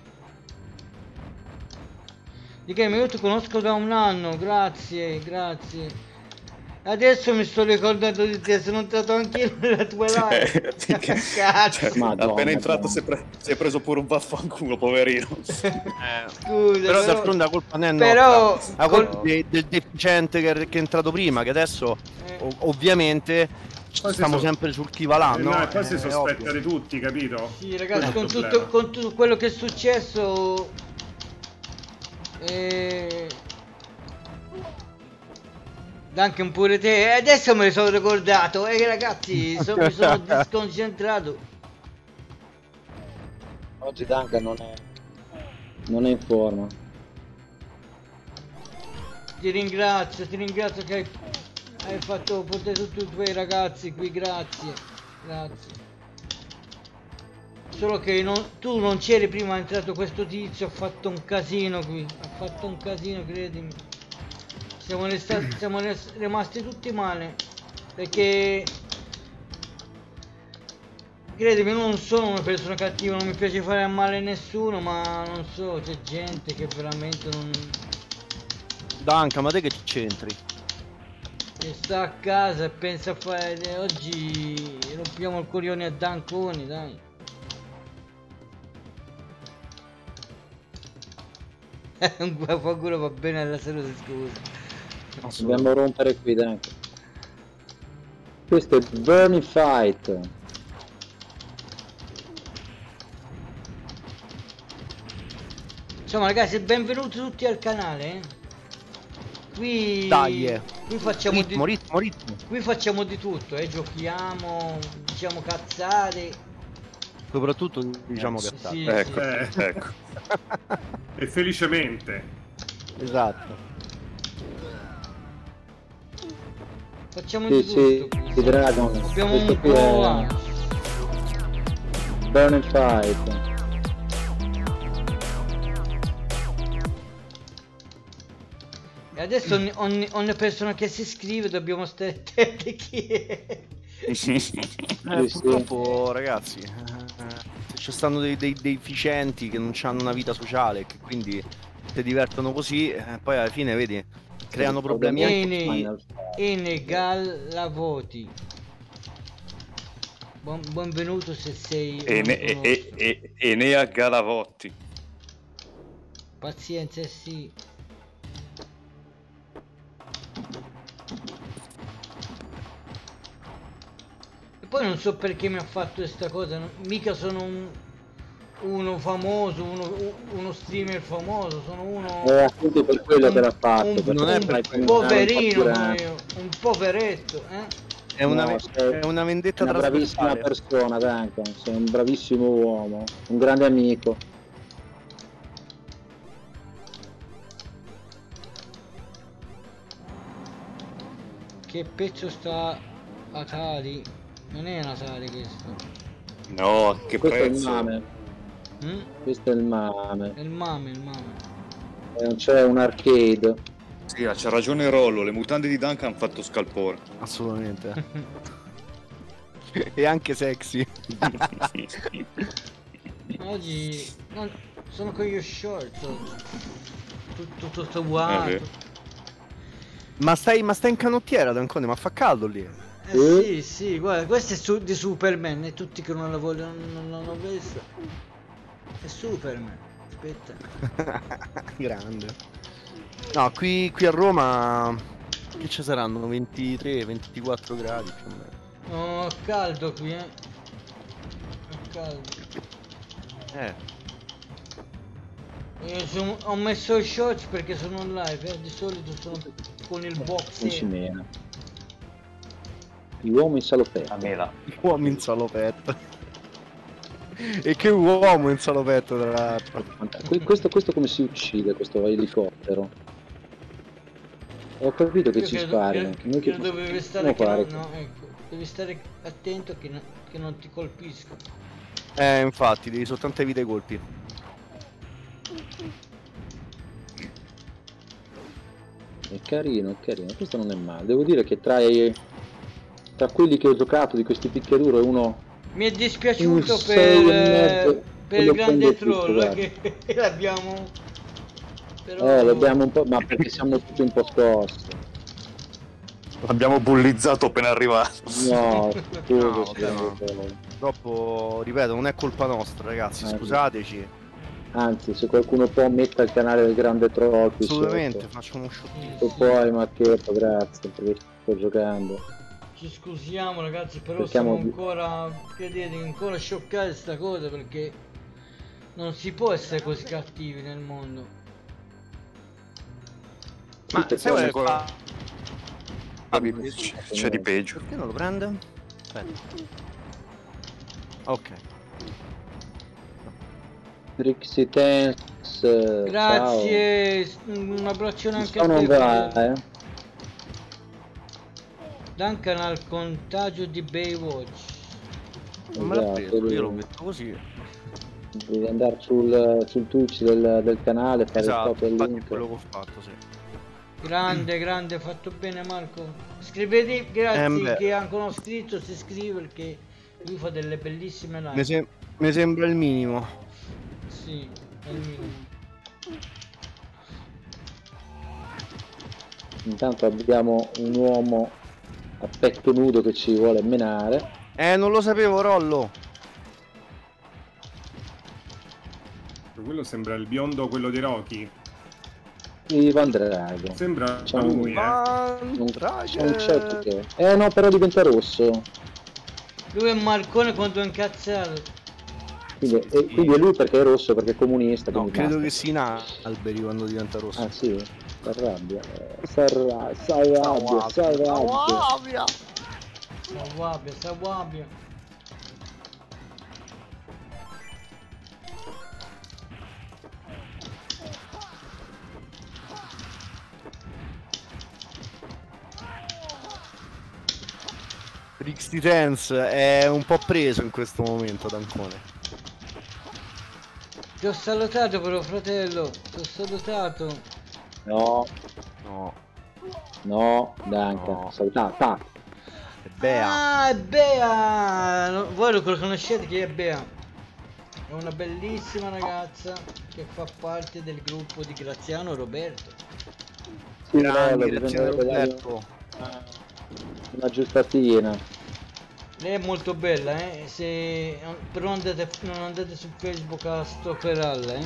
Di che io ti conosco da un anno, grazie. Adesso mi sto ricordando di te, sono entrato anch'io nella tua live. Cazzo. Appena entrato si è preso pure un vaffanculo, poverino. Scusa, però d'altronde la colpa non è nostra. La colpa del deficiente che è entrato prima, che adesso ovviamente stiamo sempre sul chi va là, no? E poi si sospetta di tutti, capito? Sì, ragazzi, con tutto quello che è successo Duncan pure te, adesso me ne sono ricordato, ragazzi, mi sono disconcentrato. Oggi Duncan non è in forma. Ti ringrazio che hai fatto portare tutti i tuoi ragazzi qui, grazie. Solo che tu non c'eri prima, è entrato questo tizio, ha fatto un casino qui, credimi. Siamo rimasti tutti male, perché credimi, non sono una persona cattiva, non mi piace fare male a nessuno, ma non so, c'è gente che veramente non... Danca, ma te che c'entri? Che sta a casa e pensa a fare... Oggi rompiamo il coglione a Danconi, dai. Un guafaculo va bene alla salute, scusa. Dobbiamo rompere qui dentro. Questo è Burning Fight. Insomma ragazzi, benvenuti tutti al canale. Qui facciamo ritmo. Qui facciamo di tutto, giochiamo, diciamo cazzate. Soprattutto diciamo cazzate. Sì, ecco. E felicemente. Esatto. Facciamo di tutto. Sì, Dragon. Abbiamo un po'. Burning Fight. E adesso ogni persona che si iscrive dobbiamo stare attenti chi è. Purtroppo ragazzi, ci stanno dei deficienti che non hanno una vita sociale, che quindi si divertono così, poi alla fine vedi creano problemi anche. Ene Gallavoti, benvenuto se sei Enea Galavotti. Pazienza, sì. E poi non so perché mi ha fatto questa cosa, mica sono uno famoso, uno streamer famono, sono uno... appunto per quello che l'ha fatto. Non è per un poverino, un poveretto, È una vendetta una bravissima persona, Duncan, sei un bravissimo uomo, un grande amico. Che pezzo sta Atari? Non è un Atari questo. No, che questo prezzo. È un Questo è il mame. È il mame. E non c'è un arcade. Sì, c'ha ragione Rollo, le mutande di Duncan hanno fatto scalpore. Assolutamente. E anche sexy. Oggi sono con gli short. Tutto uguale. Ma stai in canottiera, Dancone, ma fa caldo lì. Sì, guarda, questo è di Superman, e tutti che non la vogliono, non l'hanno visto. È Superman, aspetta. Grande. No, qui a Roma che ci saranno 23-24 gradi più o meno. Oh, caldo qui, È caldo. Io ho messo i shorts perché sono in live, di solito sono con il box. Non ci mena. L'uomo in salopetto. A mela. Uomo in salopetto. E che uomo in salopetto, tra l'altro. Questo come si uccide, questo elicottero? Ho capito che ci spari. Dovevi stare devi stare attento che non ti colpisco. Infatti, devi soltanto evitare i colpi. È carino, questo non è male. Devo dire che tra quelli che ho giocato di questi picchiaduro è uno... Mi è dispiaciuto per il grande troll che l'abbiamo... Però... l'abbiamo un po'... ma perché siamo tutti un po' scossi. L'abbiamo bullizzato appena arrivato. No, purtroppo, ripeto, non è colpa nostra, ragazzi, scusateci. Anzi, se qualcuno può metta il canale del grande troll qui assolutamente, sotto. faccio uno shottino. Poi Macchetto, grazie, perché sto giocando. Ci scusiamo ragazzi, però siamo ancora, credete, ancora scioccati sta cosa, perché non si può essere così cattivi nel mondo. Ma sai qual è c'è di peggio. Perché non lo prende? Aspetta. Ok. Trixie Tense, grazie, ciao. Un abbraccione anche a te. Duncan al contagio di Baywatch. Non me l'ha preso, io l'ho detto così. Devi andare sul Twitch del canale, fare il copia e il link. Quello che ho fatto, sì. Grande, fatto bene Marco. Scrivete, grazie che ancora non ho scritto, si iscrive perché lui fa delle bellissime live. Mi sembra il minimo. Sì, è il minimo. Intanto abbiamo un uomo a petto nudo che ci vuole menare. Non lo sapevo, Rollo. Quello sembra il biondo, quello di Rocky. Ivan Drago. Sembra lui, non certo che... no, però diventa rosso. Lui è Marcone quando è incazzato. Quindi è lui perché è rosso, perché è comunista. No, credo che si inalberi quando diventa rosso. Ah sì? S'arrabbia. S'arrabbia. Trixie Tense è un po' preso in questo momento, Dancone. Ti ho salutato però, fratello, ti ho salutato. No, Duncan, no. Salutata. È Bea. Ah, è Bea! Voi lo conoscete chi è Bea? È una bellissima ragazza che fa parte del gruppo di Graziano Roberto. Sì, Graziano Roberto. Una giustatina. Lei è molto bella, se però non andate su Facebook a stalkerarla,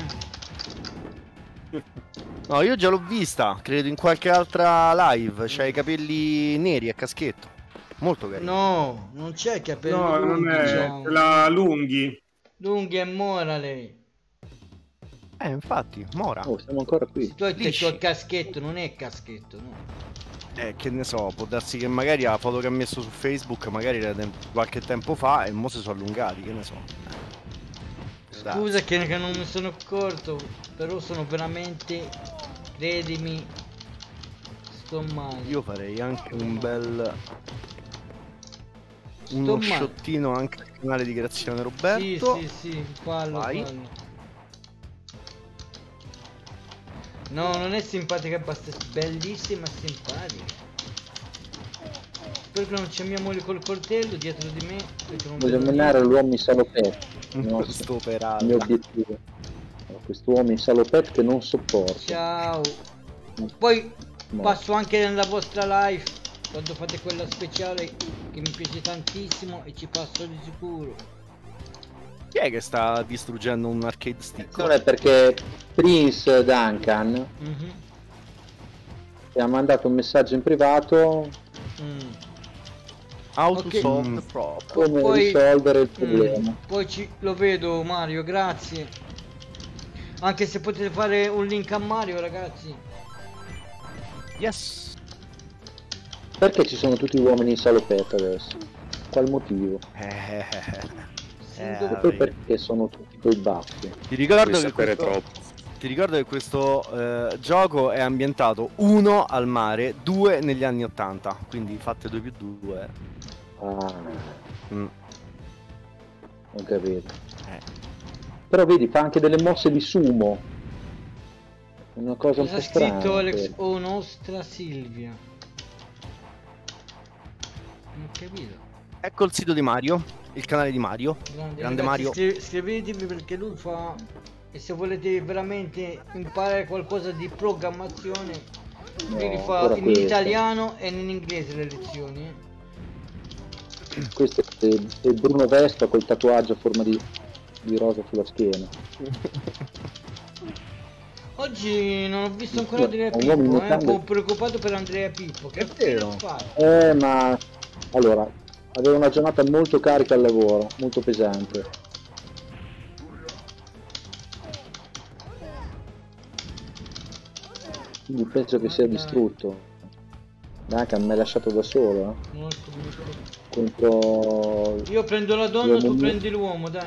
No, io già l'ho vista, credo in qualche altra live. C'ha i capelli neri a caschetto. Molto carino. No, non c'è capelli no, lunghi, non è diciamo. la Lunghi. Lunghi è Mora lei. Infatti, Mora. Oh, siamo ancora qui. Se tu hai detto il caschetto, non è caschetto, no. Che ne so, può darsi che magari la foto che ha messo su Facebook magari era qualche tempo fa e mo si sono allungati, che ne so. Scusa che non mi sono accorto, però sono veramente, credimi, sto male. Io farei anche un bel... uno shottino anche al canale di Graziano Roberto. Sì, fallo. No, non è simpatica, basta bellissima, simpatica. Spero che non c'è mia moglie col coltello dietro di me. Voglio menare l'uomo in salopetto. Sto per il mio obiettivo. Quest'uomo in salopetto che non sopporto. Ciao. Poi passo anche nella vostra live quando fate quella speciale che mi piace tantissimo e ci passo di sicuro. Chi è che sta distruggendo un arcade stick? Non è perché Prince Duncan ti ha mandato un messaggio in privato. How to solve the problem. Come risolvere il problema. Poi lo vedo Mario, grazie. Anche se potete fare un link a Mario, ragazzi. Yes. Perché ci sono tutti uomini in salopetto adesso? Qual motivo? E poi perché sono tutti coi baffi? Ti ricordo che questo gioco è ambientato 1 al mare, 2 negli anni 80, quindi fate 2 più 2. Ho capito. Però vedi, fa anche delle mosse di sumo. Una cosa un po' strana. Scritto Alex o nostra Silvia. Non ho capito. Ecco il sito di Mario, il canale di Mario. Grande Mario. Iscrivetevi perché lui fa. E se volete veramente imparare qualcosa di programmazione, lui li fa in italiano e in inglese le lezioni. Questo è Bruno Vespa col tatuaggio a forma di rosa sulla schiena. Oggi non ho visto ancora Andrea Pippo, un po' preoccupato per Andrea Pippo. Che vero? Ma allora, avevo una giornata molto carica al lavoro, molto pesante. Quindi penso che sia distrutto. Anche mi hai lasciato da solo, contro... Io prendo la donna, tu prendi l'uomo, dai.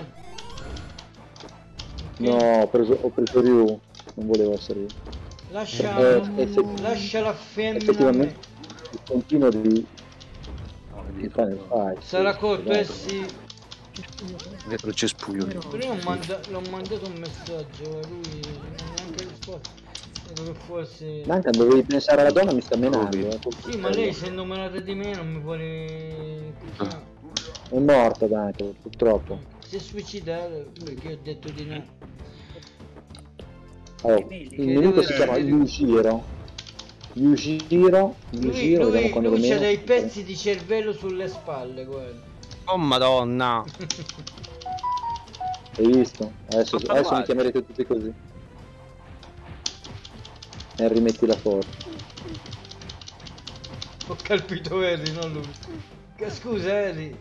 No, ho preso Ryu, non volevo essere io. Lascia la femmina. Effettivamente il continuo di fare il fight. Sarà corto, sì. Dietro il cespuglio. Però io l'ho mandato un messaggio, lui non ha neanche risposto. Manca, dovevi pensare alla donna, mi sta menando. Sì, ma lei se è innamorata di me non mi vuole... È morta Dante, purtroppo. Si è suicidato perché ho detto di no. Oh, il nemico si chiama Yujiro. Lui c'ha dei pezzi di cervello sulle spalle, guarda. Oh madonna. Hai visto? Adesso mi chiamerete tutti così. E rimetti la forza. Ho colpito Harry, non lui. Scusa Harry.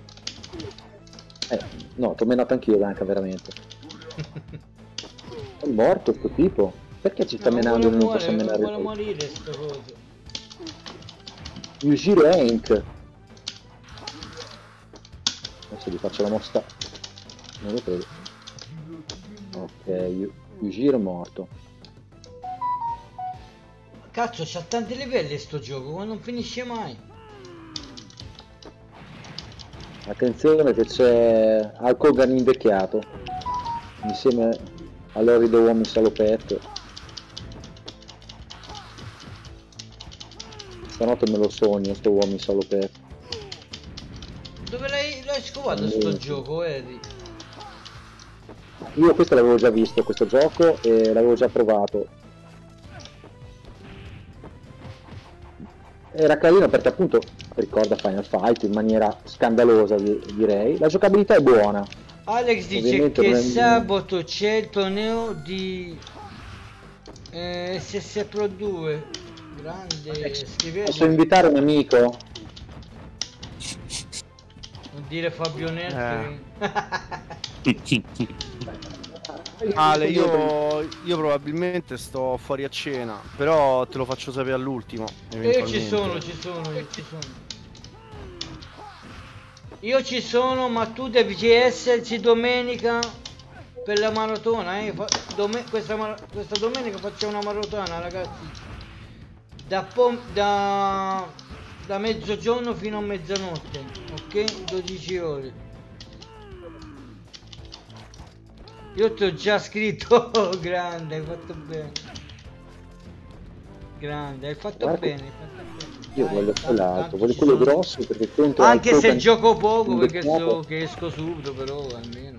No, ti ho menato anch'io Danka, veramente. È morto sto tipo. Perché ci sta menando e non posso menare? Non vuole morire sto coso. Yujiro Hank. Adesso gli faccio la mossa. Non lo credo. Ok, Yujiro è morto. Cazzo, c'ha tanti livelli sto gioco, ma non finisce mai. Attenzione che c'è Hulk Hogan invecchiato insieme all'orido uomo in salopetto. Stanotte me lo sogno sto uomo in salopetto. Dove l'hai scovato sto gioco, Eddie? Io questo l'avevo già visto, questo gioco, e l'avevo già provato. Era carino perché appunto ricorda Final Fight in maniera scandalosa, direi. La giocabilità è buona. Alex dice che sabato c'è il torneo di SS Pro 2. Grande, scrivete. Posso invitare un amico? Non dire Fabio Nervi. Ale, io probabilmente sto fuori a cena, però te lo faccio sapere all'ultimo. Io ci sono. Io ci sono, ma tu devi esserci domenica per la maratona, questa domenica facciamo una maratona, ragazzi. Da mezzogiorno fino a mezzanotte, ok? 12 ore. Io ti ho già scritto, grande, hai fatto bene. grande, hai fatto Guarda, bene, hai fatto bene. Io Dai, voglio quell'altro, tanto voglio ci quello sono- grosso perché contro Anche se Alcoven gioco poco perché invecchiato. so che esco subito, però almeno.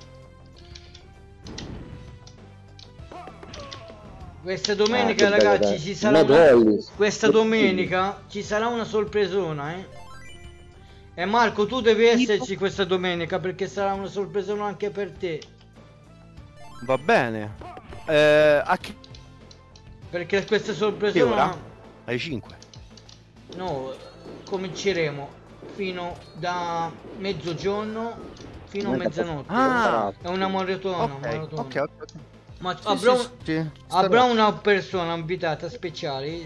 Questa domenica, che bello, ragazzi, dai. ci sarà Una una... Dolly. Questa domenica ci sarà una sorpresona, E Marco, tu devi esserci questa domenica perché sarà una sorpresona anche per te. Va bene. A che Perché questa ora? sorpresona... Alle 5. No, cominceremo fino da mezzogiorno fino a mezzanotte. Ah, È una maratona, ok, maratona. ok. Ma Sì, avrò, sì. avrò una persona invitata speciale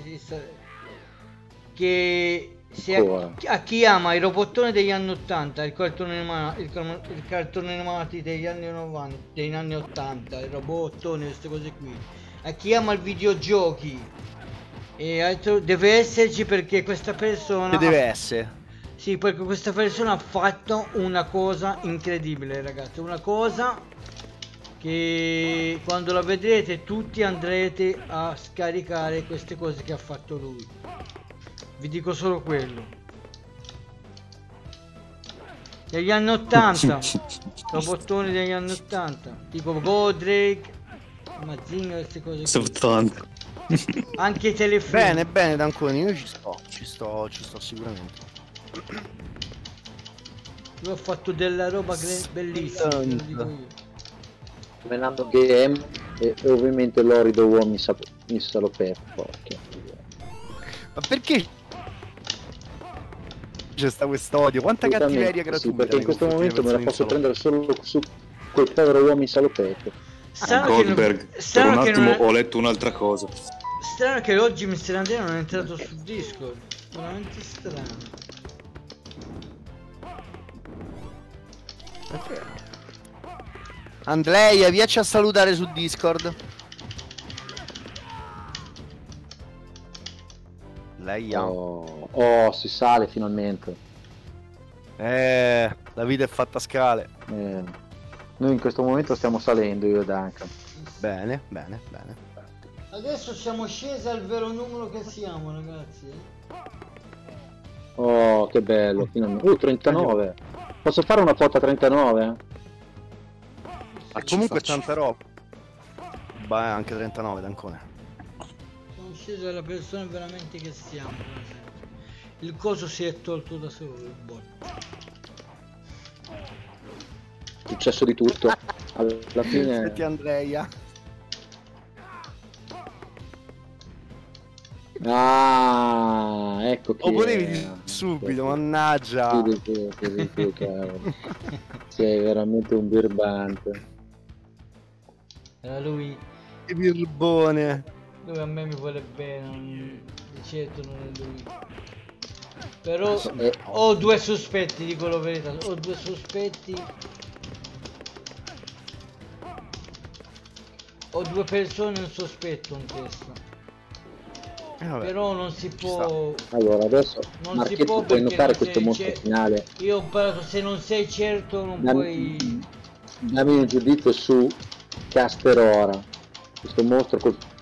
che se a chi ama i robottoni degli anni 80, il cartone animati degli anni 90, degli anni 80, i robottoni, queste cose qui, a chi ama i videogiochi e altro, deve esserci perché questa persona Che deve essere? sì, perché questa persona ha fatto una cosa incredibile, ragazzi, una cosa che quando la vedrete tutti andrete a scaricare queste cose che ha fatto lui. Vi dico solo quello. Degli anni 80, robottoni degli anni 80, tipo Goldrake, Mazinga, queste cose qui. 70. Anche i telefoni. Bene, Danconi, io ci sto sicuramente. Io ho fatto della roba bellissima, te lo dico io. Menando game e ovviamente l'orido uomo mi salopetto. Ma perché c'è sta quest'odio? Quanta cattiveria gratuita? Sì, perché in questo nei confronti momento me la delle posso persone prendere solo su quel povero uomo salopetto. Goldberg, per un attimo ho letto un'altra cosa. Strano che oggi Mr. Andrea non è entrato su Discord. Veramente strano. Andrea, viaci a salutare su Discord. Lei ha. Oh, si sale finalmente. La vita è fatta a scale. Noi in questo momento stiamo salendo, io e Duncan. Bene. Adesso siamo scesi al vero numero che siamo, ragazzi. Oh, che bello, finalmente. 39. Posso fare una foto a 39? Comunque tanta roba. Anche 39, Dancone. Siamo scesi dalla persona veramente che siamo. Il coso si è tolto da solo, il bot. Successo di tutto. Alla fine. Senti Andrea. Ah, ecco che. Lo potevi dire subito, mannaggia. Sì, cavolo. Sei veramente un birbante. Era lui. Che birbone. Lui a me mi vuole bene, di certo non è lui. Però ho due sospetti, dico la verità, ho due sospetti. Ho due persone in sospetto in testa. Vabbè, però non si può. Allora adesso Non Marchetto, si può puoi perché notare non questo sei mostro finale. Io ho imparato, se non sei certo non puoi. Dammi un giudizio su Casterora, questo mostro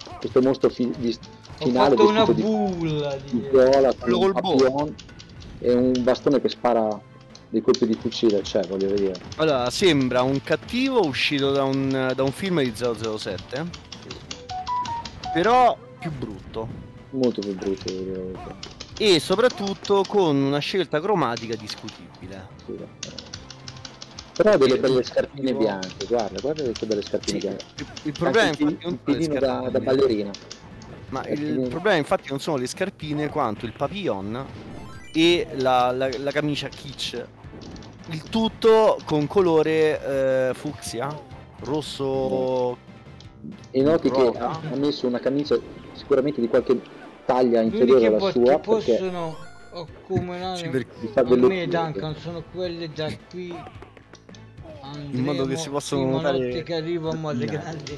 finale. Ho fatto una vestito bulla di viola con un Col papillon e un bastone che spara dei colpi di fucile, cioè voglio vedere. Allora, sembra un cattivo uscito da un film di 007, però più brutto. Molto più brutto, devo dire. E soprattutto con una scelta cromatica discutibile. Sì, però ha delle belle scarpine bianche, guarda che belle scarpine bianche. Il problema Anche infatti non il sono le piedino da scarpine. ballerina. Ma il problema infatti non sono le scarpine quanto il papillon e la camicia kitsch. Il tutto con colore fucsia, rosso. E noti che ha messo una camicia sicuramente di qualche taglia inferiore alla sua, che perché possono accomunare Sì, a me Duncan sono quelle da qui. Andremo In modo che si possono prima notare notte che arrivano alle no. grandi.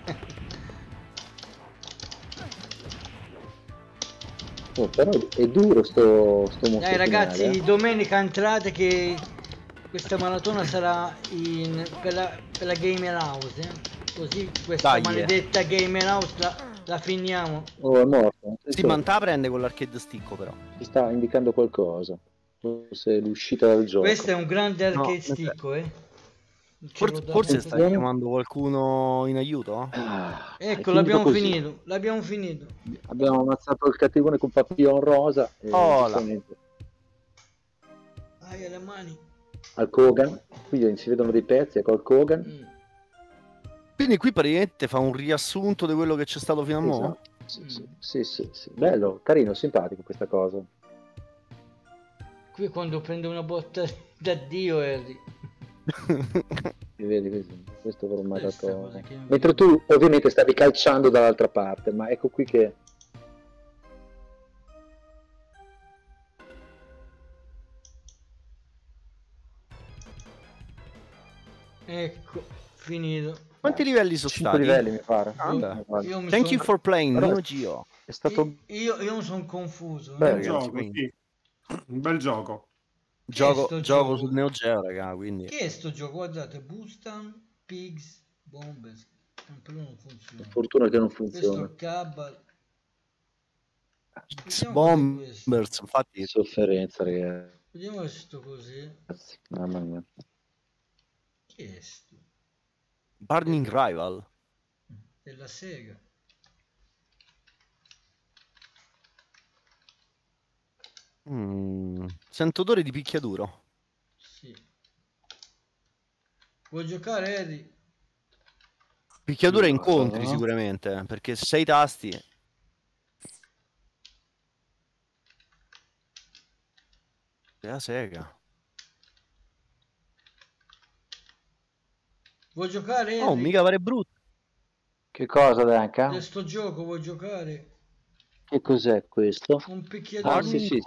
oh, però è duro sto mostro Dai ragazzi, finale, domenica entrate che questa maratona sarà per la Gamer House, così questa Dai, maledetta Gamer House La finiamo. Oh, è morto. Sì, ma non te la prende con l'arcade sticco però. Ti sta indicando qualcosa. Forse l'uscita dal gioco. Questo è un grande arcade No, sticco, eh. Forse stai chiamando qualcuno in aiuto? Ecco, l'abbiamo finito. L'abbiamo finito. Abbiamo ammazzato il cattivone con papillon rosa. Oh, Ai, le mani. Al Kogan. Qui si vedono dei pezzi, ecco al Kogan. Quindi qui praticamente fa un riassunto di quello che c'è stato fino a mo'? Sì. Bello, carino, simpatico questa cosa. Qui quando prende una botta da Dio, Harry. Vedi questo formato. Mentre tu ovviamente stavi calciando dall'altra parte, ma ecco qui che... Ecco, finito. Quanti livelli sono 5 stati? livelli mi pare. Thank you for playing, Neo Geo. È stato... Io mi sono confuso. Bel gioco, sì. Un bel gioco. Gioco sul Neo Geo, raga, quindi... Che è sto gioco? Guardate, Bustan, Pigs, Bombers. Però non funziona. Fortuna che non funziona. Questo Cabal. Bombers, infatti... Sofferenza, ragazzi. Vediamo questo così. Mamma mia. Che è sto? Burning Rival. Della Sega. Sento odore di picchiaduro. Sì. Vuoi giocare, Eddie? Picchiaduro e incontri sicuramente, perché 6 tasti. La Sega. Vuoi giocare, Eddie? Oh, mica pare brutto. Che cosa, Danca? Questo gioco vuoi giocare? Che cos'è questo? Un picchiaduro. Ah, sì.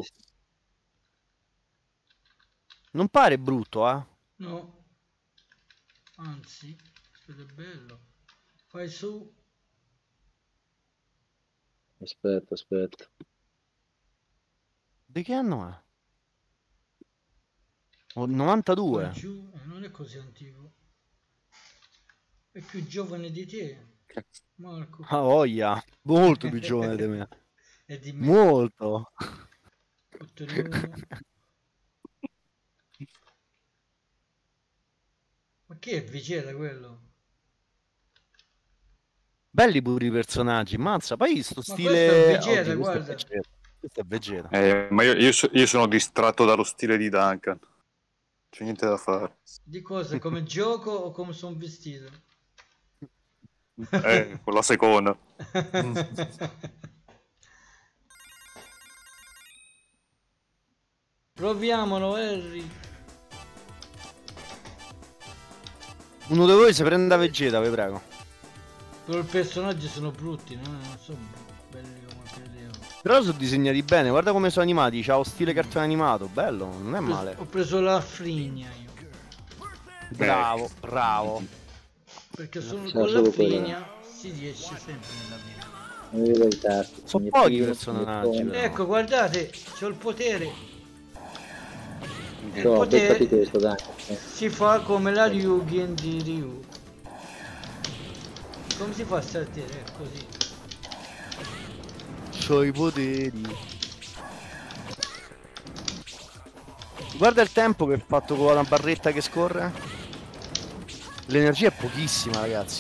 Non pare brutto, eh? No. Anzi, questo è bello. Fai su. Aspetta. Di che anno è? Oh, 92. Giù, non è così antico. È più giovane di te, Marco. Ah, voglia. Molto più giovane di me. E di me. Molto. Ma che è Vegeta quello? Belli pure i personaggi, mazza, poi sto stile... Questo è Vegeta, Oddio, guarda. Questo è Vegeta. Ma io sono distratto dallo stile di Duncan. C'è niente da fare. Di cosa? Come gioco o come sono vestito? Con la seconda. Proviamolo, Harry. Uno di voi si prenda Vegeta, vi prego. Però i personaggi sono brutti, no? Non sono belli come credevo. Però sono disegnati bene, guarda come sono animati, c'ha lo stile cartone animato, bello, non è male. Ho preso la frigna io. Bravo. Perché con la frigna si riesce sempre nella vita. Sono pochi i personaggi. Ecco, guardate, c'ho il potere. Il No, potere questo, dai. si fa come la Ryugen di Ryu. Come si fa a saltare? Così. C'ho i poteri. Guarda il tempo che ho fatto con la barretta che scorre. L'energia è pochissima, ragazzi.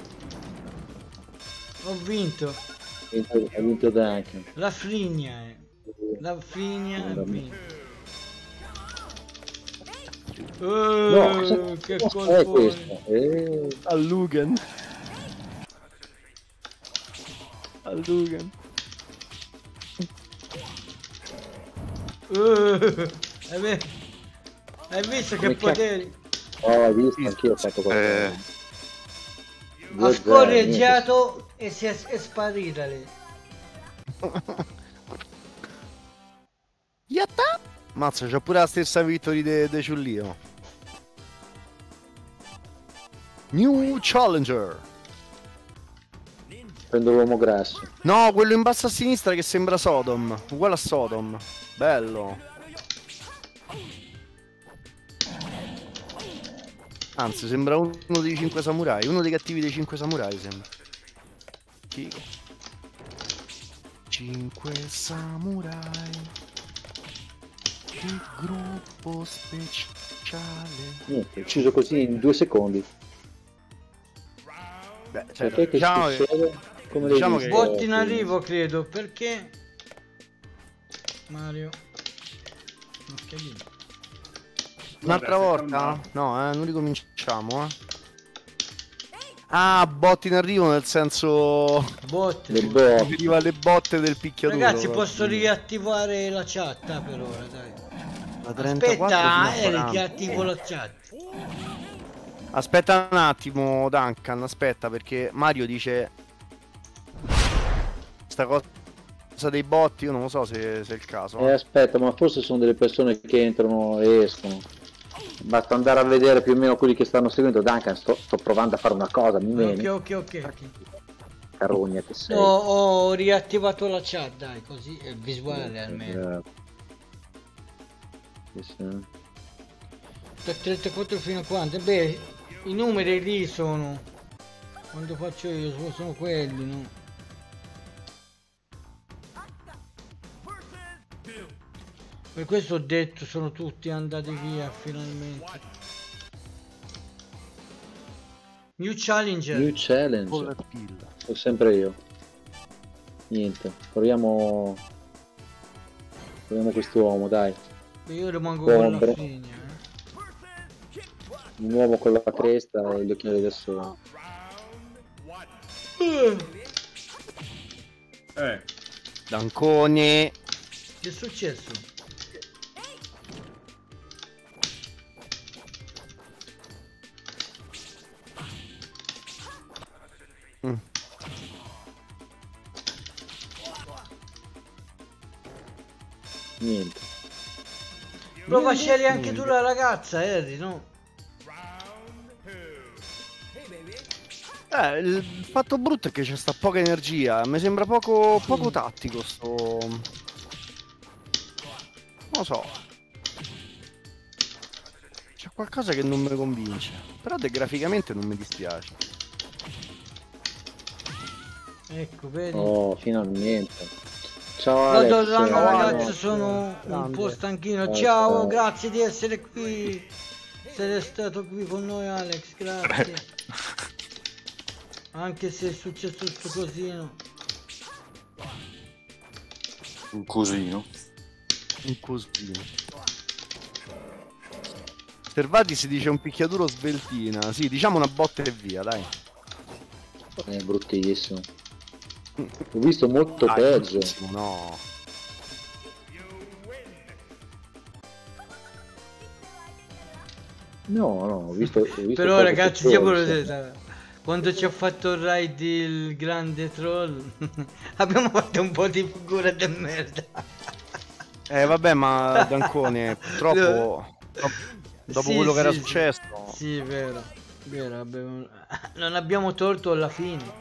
Ho vinto. Ha vinto Duncan. La frigna è. La frigna ha vinto. No, che cosa è questo? A Lugan. Hai visto che poteri? Ho visto, anch'io ho fatto qualcosa. Ha scorreggiato e è sparita lì. Yatta! Mazza, c'ho pure la stessa Victory de Ciullio. New Challenger. Prendo l'uomo grasso. No, quello in basso a sinistra che sembra Sodom. Uguale a Sodom. Bello. Anzi, sembra uno dei 5 samurai. Uno dei cattivi dei 5 samurai, sembra. figo. 5 samurai. Il gruppo speciale. Niente, ucciso così in 2 secondi. Beh, Perché che succede? Come diciamo l'hai che- visto? Botti in arrivo, credo, perché Mario non capito. Un'altra Vabbè, volta? No, non ricominciamo, Ah, botti in arrivo nel senso... Botti. Le botte. Arriva le botte del picchiaduro. Ragazzi, posso riattivare la chat per ora, dai. Da 34 Aspetta, fino a 40. riattivo la chat. Aspetta un attimo, Duncan, aspetta, perché Mario dice... Sta cosa dei botti, io non lo so se è il caso. Aspetta, ma forse sono delle persone che entrano e escono. Basta andare a vedere più o meno quelli che stanno seguendo. Duncan, sto provando a fare una cosa, mi vieni? Ok. Carogna che sei. No, ho riattivato la chat, dai, così è visuale almeno. Da 34 fino a quanto? Beh, i numeri lì sono... Quando faccio io sono quelli, no? Per questo ho detto sono tutti andati via finalmente. New Challenger. New challenge. Sono sempre io. Niente, proviamo quest'uomo, dai. Io rimango con la Ombre. figlia, Un uomo con la cresta e gli occhiali da sole. Dancone. Che è successo? Niente. Prova a scegliere anche tu la ragazza, Harry, no? Il fatto brutto è che c'è sta poca energia. Mi sembra poco tattico sto... Non lo so. C'è qualcosa che non mi convince. Però graficamente non mi dispiace. Ecco, vedi? Oh, finalmente. Ciao No, Alex. ragazzi, sono un po' stanchino. Ciao, grazie di essere qui. Sei stato qui con noi, Alex, grazie. Anche se è successo questo cosino. Un cosino. Un cosino. Servati si dice un picchiaduro sveltina. Sì, diciamo una botta e via, dai. È bruttissimo. Ho visto molto peggio. No. No, ho visto Però cose ragazzi, peggiori, quando ci ho fatto il raid il grande troll abbiamo fatto un po' di figura de merda. Vabbè, ma Dancone, purtroppo dopo Sì, quello che era sì, successo. Sì, vero, non abbiamo torto alla fine.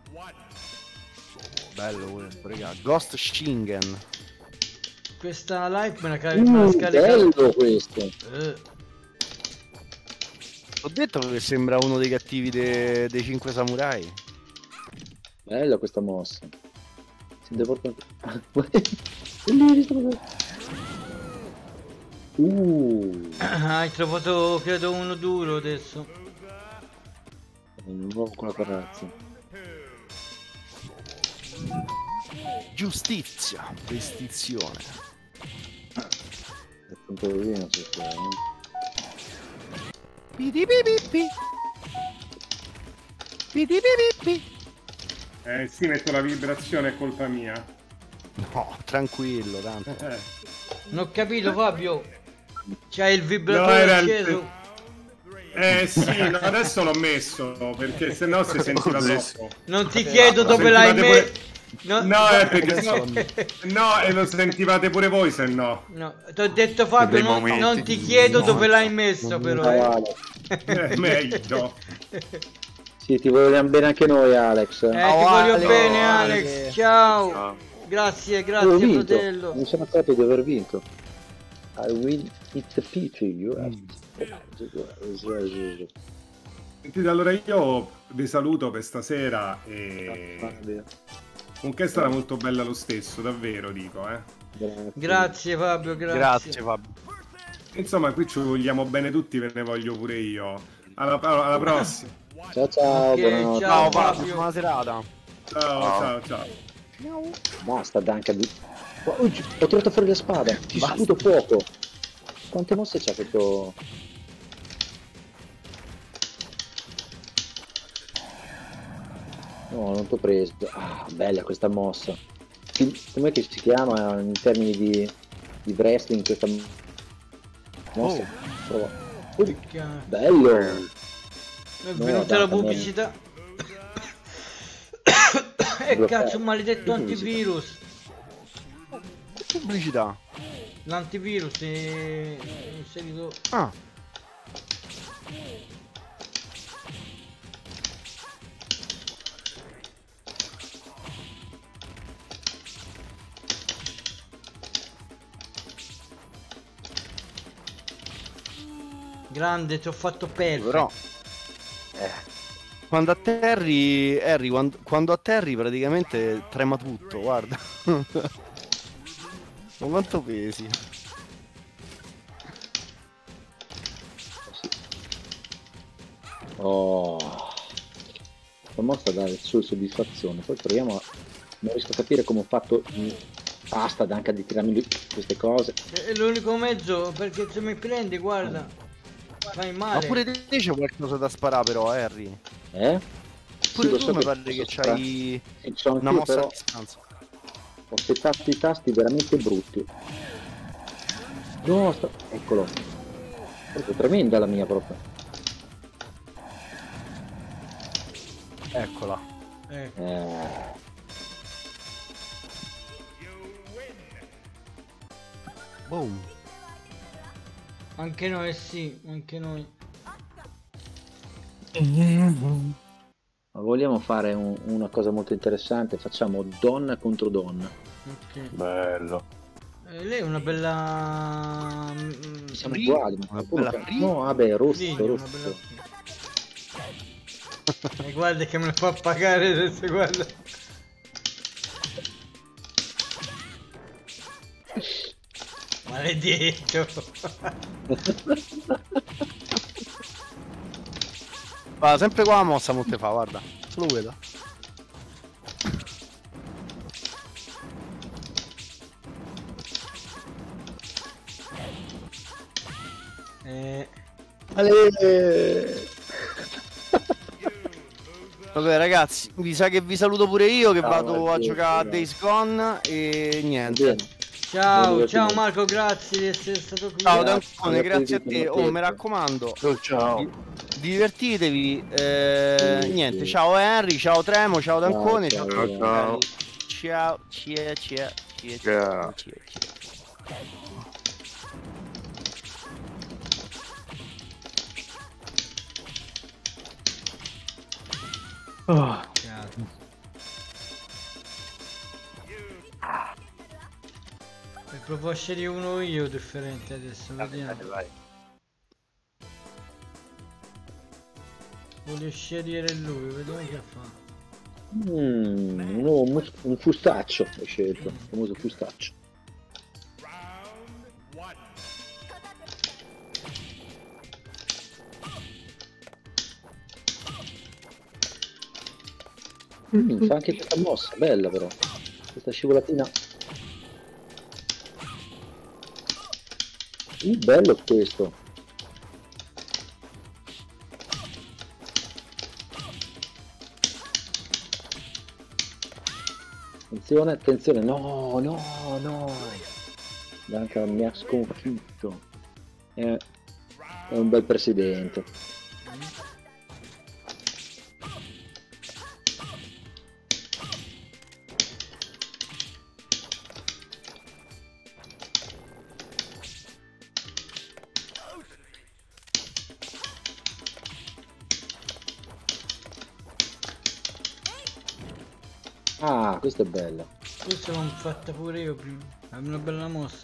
Bello, raga. Ghost Shingen. Questa live me la scarico. Bello questo. Ho detto che sembra uno dei cattivi dei 5 samurai. Bella questa mossa. Sente proprio... Hai trovato, credo, uno duro adesso. Un uomo con la corazza. Giustizia, vestizione. È un po' vino, se Pidipipipi. Pidipipipi. Sì, metto la vibrazione, è colpa mia. No, tranquillo, tanto. Non ho capito, Fabio. C'hai il No, vibratore era acceso? Sì, no, adesso l'ho messo perché sennò si sentiva troppo. Non ti chiedo dove l'hai messo. No, perché no, e lo sentivate pure voi, se no. No, ti ho detto Fabio, non ti chiedo dove l'hai messo, però. Meglio. Sì, ti vogliamo bene anche noi, Alex. Ti voglio bene, Alex. Ciao. Grazie, Ho vinto. fratello. Mi sono accorto di aver vinto. I win, it's a pity. You have... Sentite, allora io vi saluto per stasera e comunque è stata molto bella lo stesso, davvero dico, Grazie Fabio, Grazie Fabio. Insomma, qui ci vogliamo bene tutti, ve ne voglio pure io. Alla prossima. Ciao ciao, Ok, ciao Fabio. Buona serata. Ciao. Basta Duncan. Ho tirato fuori la spada, ti sputo fuoco. Quante mosse c'ha questo? No, non t'ho preso. Ah, bella questa mossa. Com'è che si chiama in termini di wrestling questa mossa? Bello! È venuta la pubblicità. Cazzo, un maledetto antivirus. Pubblicità. L'antivirus è inserito. Ah. Grande, ti ho fatto perdere. Però quando atterri, Harry, quando atterri praticamente trema tutto, guarda. Ma quanto pesi? Oh, la mossa dà le sue soddisfazioni. Poi proviamo a... non riesco a capire come ho fatto. Basta anche di tirarmi queste cose. È l'unico mezzo, perché se mi prendi, guarda, fai male. Ma pure te c'è qualcosa da sparare però, Harry. Sì, Pure tu so mi pare che c'hai una mossa a distanza. Ho settato i tasti veramente brutti. No, eccolo. Proprio tremenda la mia proprio. Eccola. Boom. Anche noi sì, anche noi. Ma vogliamo fare una cosa molto interessante? Facciamo donna contro donna. Ok. Bello. Lei è una bella... Siamo uguali, ma bella no, vabbè, rosso, Friglia, una rosso. bella... E guarda che me lo fa pagare se guarda. Maledetto. Va sempre qua la mossa monte fa, guarda. Solo quella. Vabbè ragazzi, mi sa che vi saluto pure io che vado a giocare a Days Gone e niente. Ciao, ciao Marco, grazie di essere stato qui. Ciao Dancone, grazie a te. Oh, mi raccomando, Ciao. divertitevi. Niente, ciao Henry, ciao Tremo, ciao Dancone, ciao. Ciao. Provo a scegliere uno io differente adesso, vediamo. Vai. Voglio scegliere lui, vediamo che fa. Un fustaccio ho scelto, il famoso fustaccio. Fa anche questa mossa, bella però. Questa scivolatina. Bello questo. Attenzione, attenzione. No. Bianca mi ha sconfitto. È un bel presidente. Ah, questa è bella. Questa l'ho fatta pure io prima. È una bella mossa,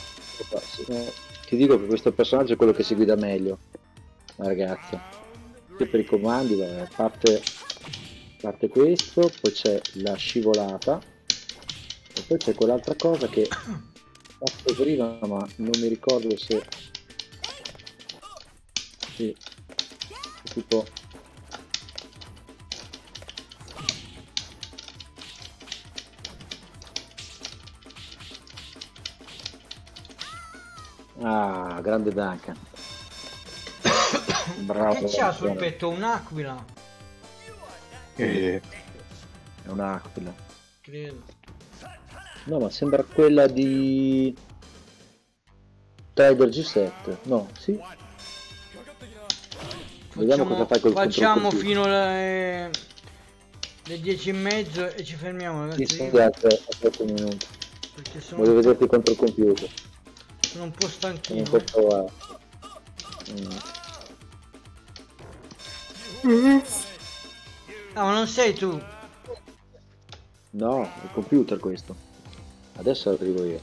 veramente. Ti dico che questo personaggio è quello che si guida meglio, la ragazza. per i comandi, vabbè, parte questo, poi c'è la scivolata e poi c'è quell'altra cosa che ho fatto prima ma non mi ricordo se sì, tipo grande Duncan. Bravo. Che c'ha sul petto? Un'aquila? È un'aquila. Credo. No, ma sembra quella di Tiger G7. No, sì. Vediamo cosa fai col facciamo fino alle 10:30 e ci fermiamo, ragazzi. Sì, a 8 minuti. Voglio vederti contro il computer. Sono un po' stanchino. Non posso provare. Ah, ma non sei tu? No, il computer questo. Adesso arrivo io.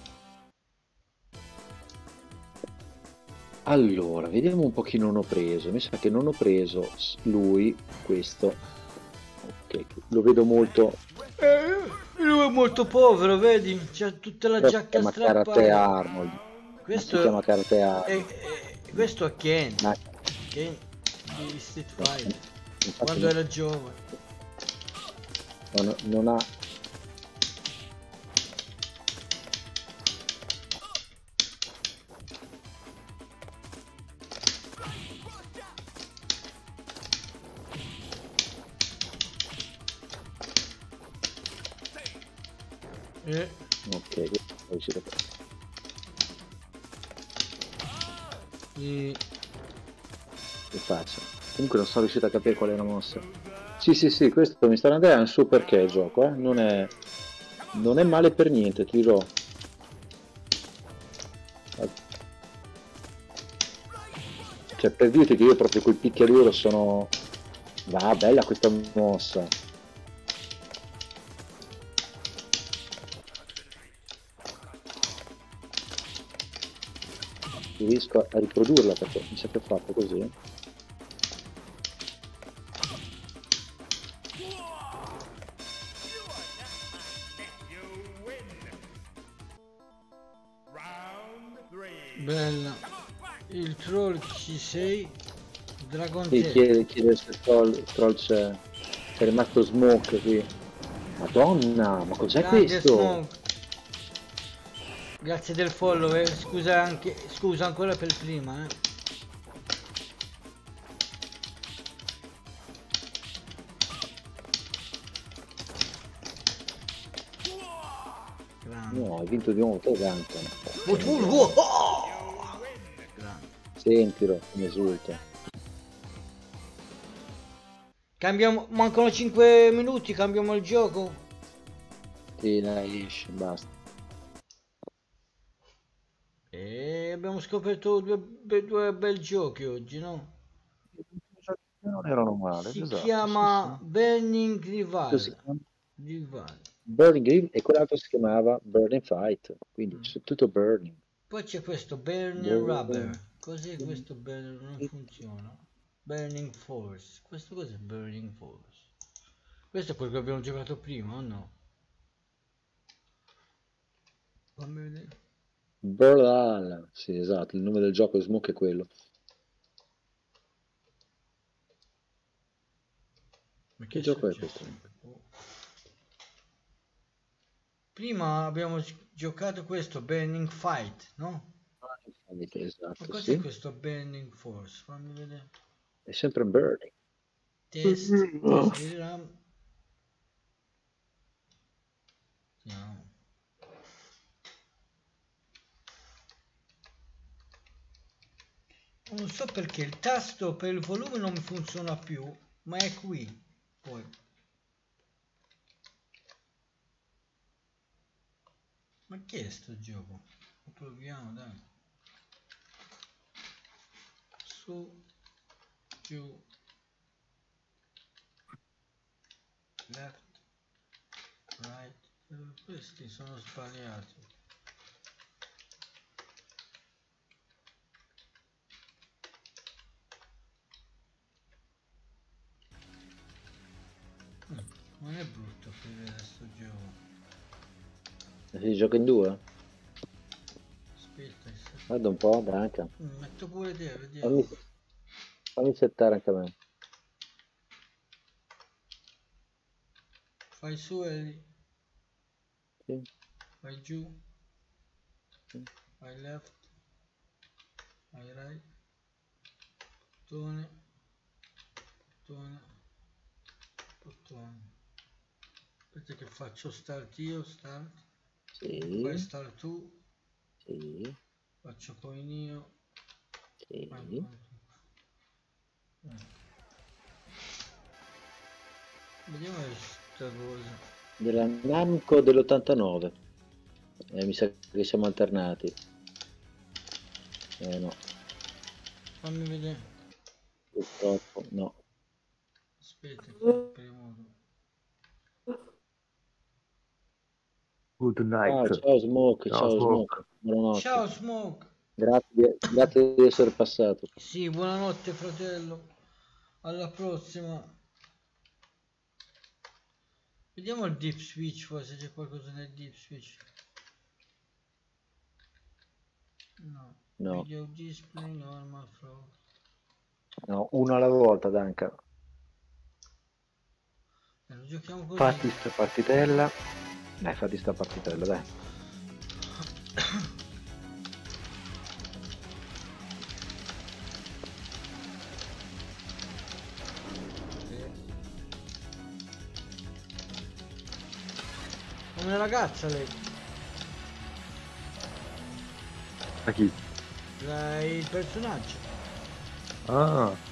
Allora, vediamo un po' chi non ho preso. Mi sa che non ho preso lui, questo. Ok, lo vedo molto... lui è molto povero, vedi? C'ha tutta la giacca strappata. Karate Arnold. Questo si chiama Karate Arnold. Questo è Ken. Ken di Street Fighter. Quando era giovane. Non ha... Ok, riuscito a che faccio? Comunque non sono riuscito a capire qual è la mossa. Sì, questo mi sta andando, è un suo perché il gioco, non è male per niente, ti dirò. Cioè, per dirti che io proprio col picchiaduro sono... Va, bella questa mossa. Riesco a riprodurla perché mi sa che ho fatto così. Bella. Il troll ci sei? Dragon sì, chiede se troll c'è rimasto Smoke qui. Madonna, ma cos'è questo? Smoke. Grazie del follow, scusa ancora per prima, No, hai vinto di nuovo te, Duncan. Sentilo come esulta. Cambiamo, mancano 5 minuti, cambiamo il gioco. Sì, dai, esci, basta. E abbiamo scoperto due bei giochi oggi, no? Non erano male. Si chiama sì. Burning Rival. Burning Rival e quell'altro si chiamava Burning Fight, quindi c'è tutto Burning. Poi c'è questo Burning Rubber. Cos'è questo Burning? Non funziona. Burning Force. Questo cos'è Burning Force? Questo è quello che abbiamo giocato prima o no? Fammi vedere. Burlal, sì, esatto, il nome del gioco di Smoke è quello. Ma che gioco è questo? Prima abbiamo giocato questo Burning Fight, no? Esatto, ma cos'è questo Burning Force? Fammi vedere. È sempre Burning. Test di RAM. No. Non so perché il tasto per il volume non mi funziona più, ma è qui. Poi. Ma che è sto gioco? Lo proviamo, dai. Su, giù, left, right. Questi sono sbagliati. Non è brutto vedere sto gioco. Si gioca in due? Aspetta, Guarda un po', Danca. metto pure te, vediamo. Fammi settare anche a me. Fai su e Sì. vai giù, Sì. vai left, vai right, bottone, bottone, bottone. Aspetta che faccio start io, start, Sì. fai start tu, Sì. faccio poi io. Sì. Vediamo questa cosa. Della Namco dell'89. Mi sa che siamo alternati. No. Fammi vedere. Purtroppo no. Aspetta, che premuto. Good night. Ciao Smoke, ciao Smoke. Buonanotte. Ciao Smoke. Grazie di essere passato. Sì, buonanotte fratello. Alla prossima. Vediamo il deep switch, forse c'è qualcosa nel deep switch. No. Video display normal flow. No, uno alla volta, Danca. Lo giochiamo così. Fatti sta partitella. Fatti sta partitella, dai. Come una ragazza lei. A chi? Il personaggio. Ah.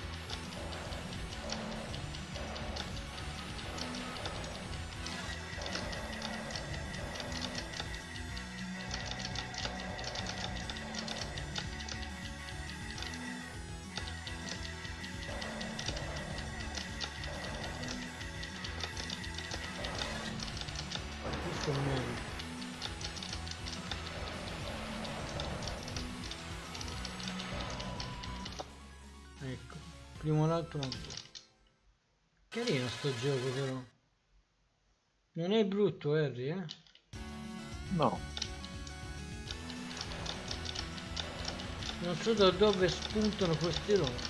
Ecco, primo l'altro. Carino sto gioco però. Non è brutto, Harry, eh? No. Non so da dove spuntano questi robe.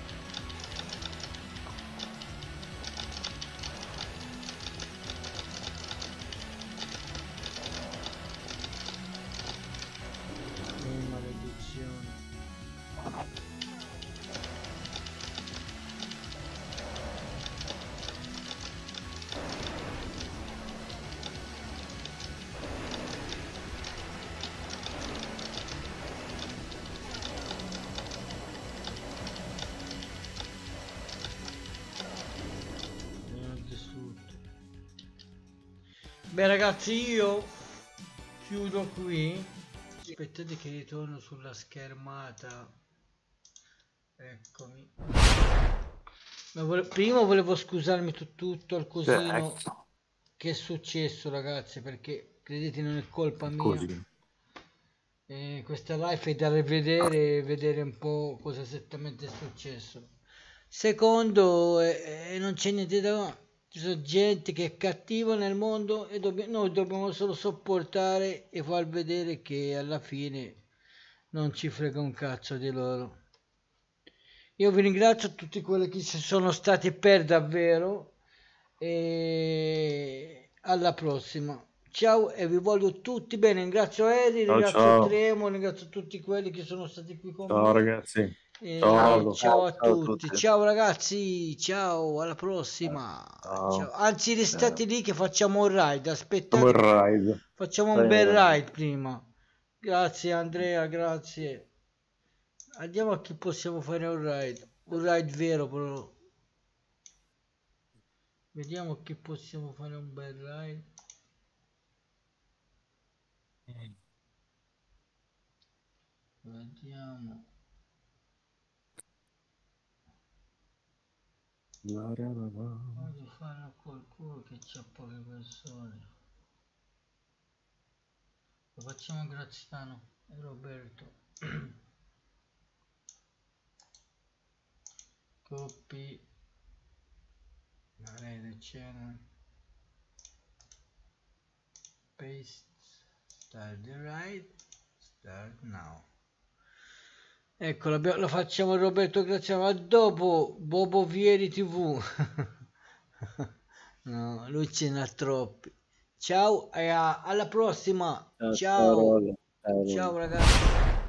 Maledizione. Beh ragazzi, io chiudo qui. Aspettate che ritorno sulla schermata. Eccomi. Ma prima volevo scusarmi tutto al cosino che è successo, ragazzi, perché credete non è colpa mia. Questa live è da rivedere e vedere un po' cosa esattamente è successo. Secondo, non c'è niente da. Ci sono gente che è cattiva nel mondo e noi dobbiamo solo sopportare e far vedere che alla fine non ci frega un cazzo di loro. Io vi ringrazio a tutti quelli che ci sono stati per davvero e alla prossima. Ciao e vi voglio tutti bene. Ringrazio Harry, ringrazio Tremo, ringrazio tutti quelli che sono stati qui con me. Ciao ragazzi. Ciao a tutti. Ciao ragazzi, ciao, alla prossima. Ciao. Anzi, restate lì che facciamo un ride. Aspettate, facciamo un bel ride prima. Grazie Andrea, grazie. Andiamo a chi possiamo fare un ride vero però. Vediamo a chi possiamo fare un bel ride. Vediamo. Voglio fare a qualcuno che c'ha poche persone. Lo facciamo a Graziano e Roberto. Copy. Paste, start the right, start now. Ecco, lo facciamo Roberto Graziano, a dopo Bobo Vieri TV. No, lui ce n'ha troppi. Ciao e alla prossima. Ciao. Ciao ragazzi.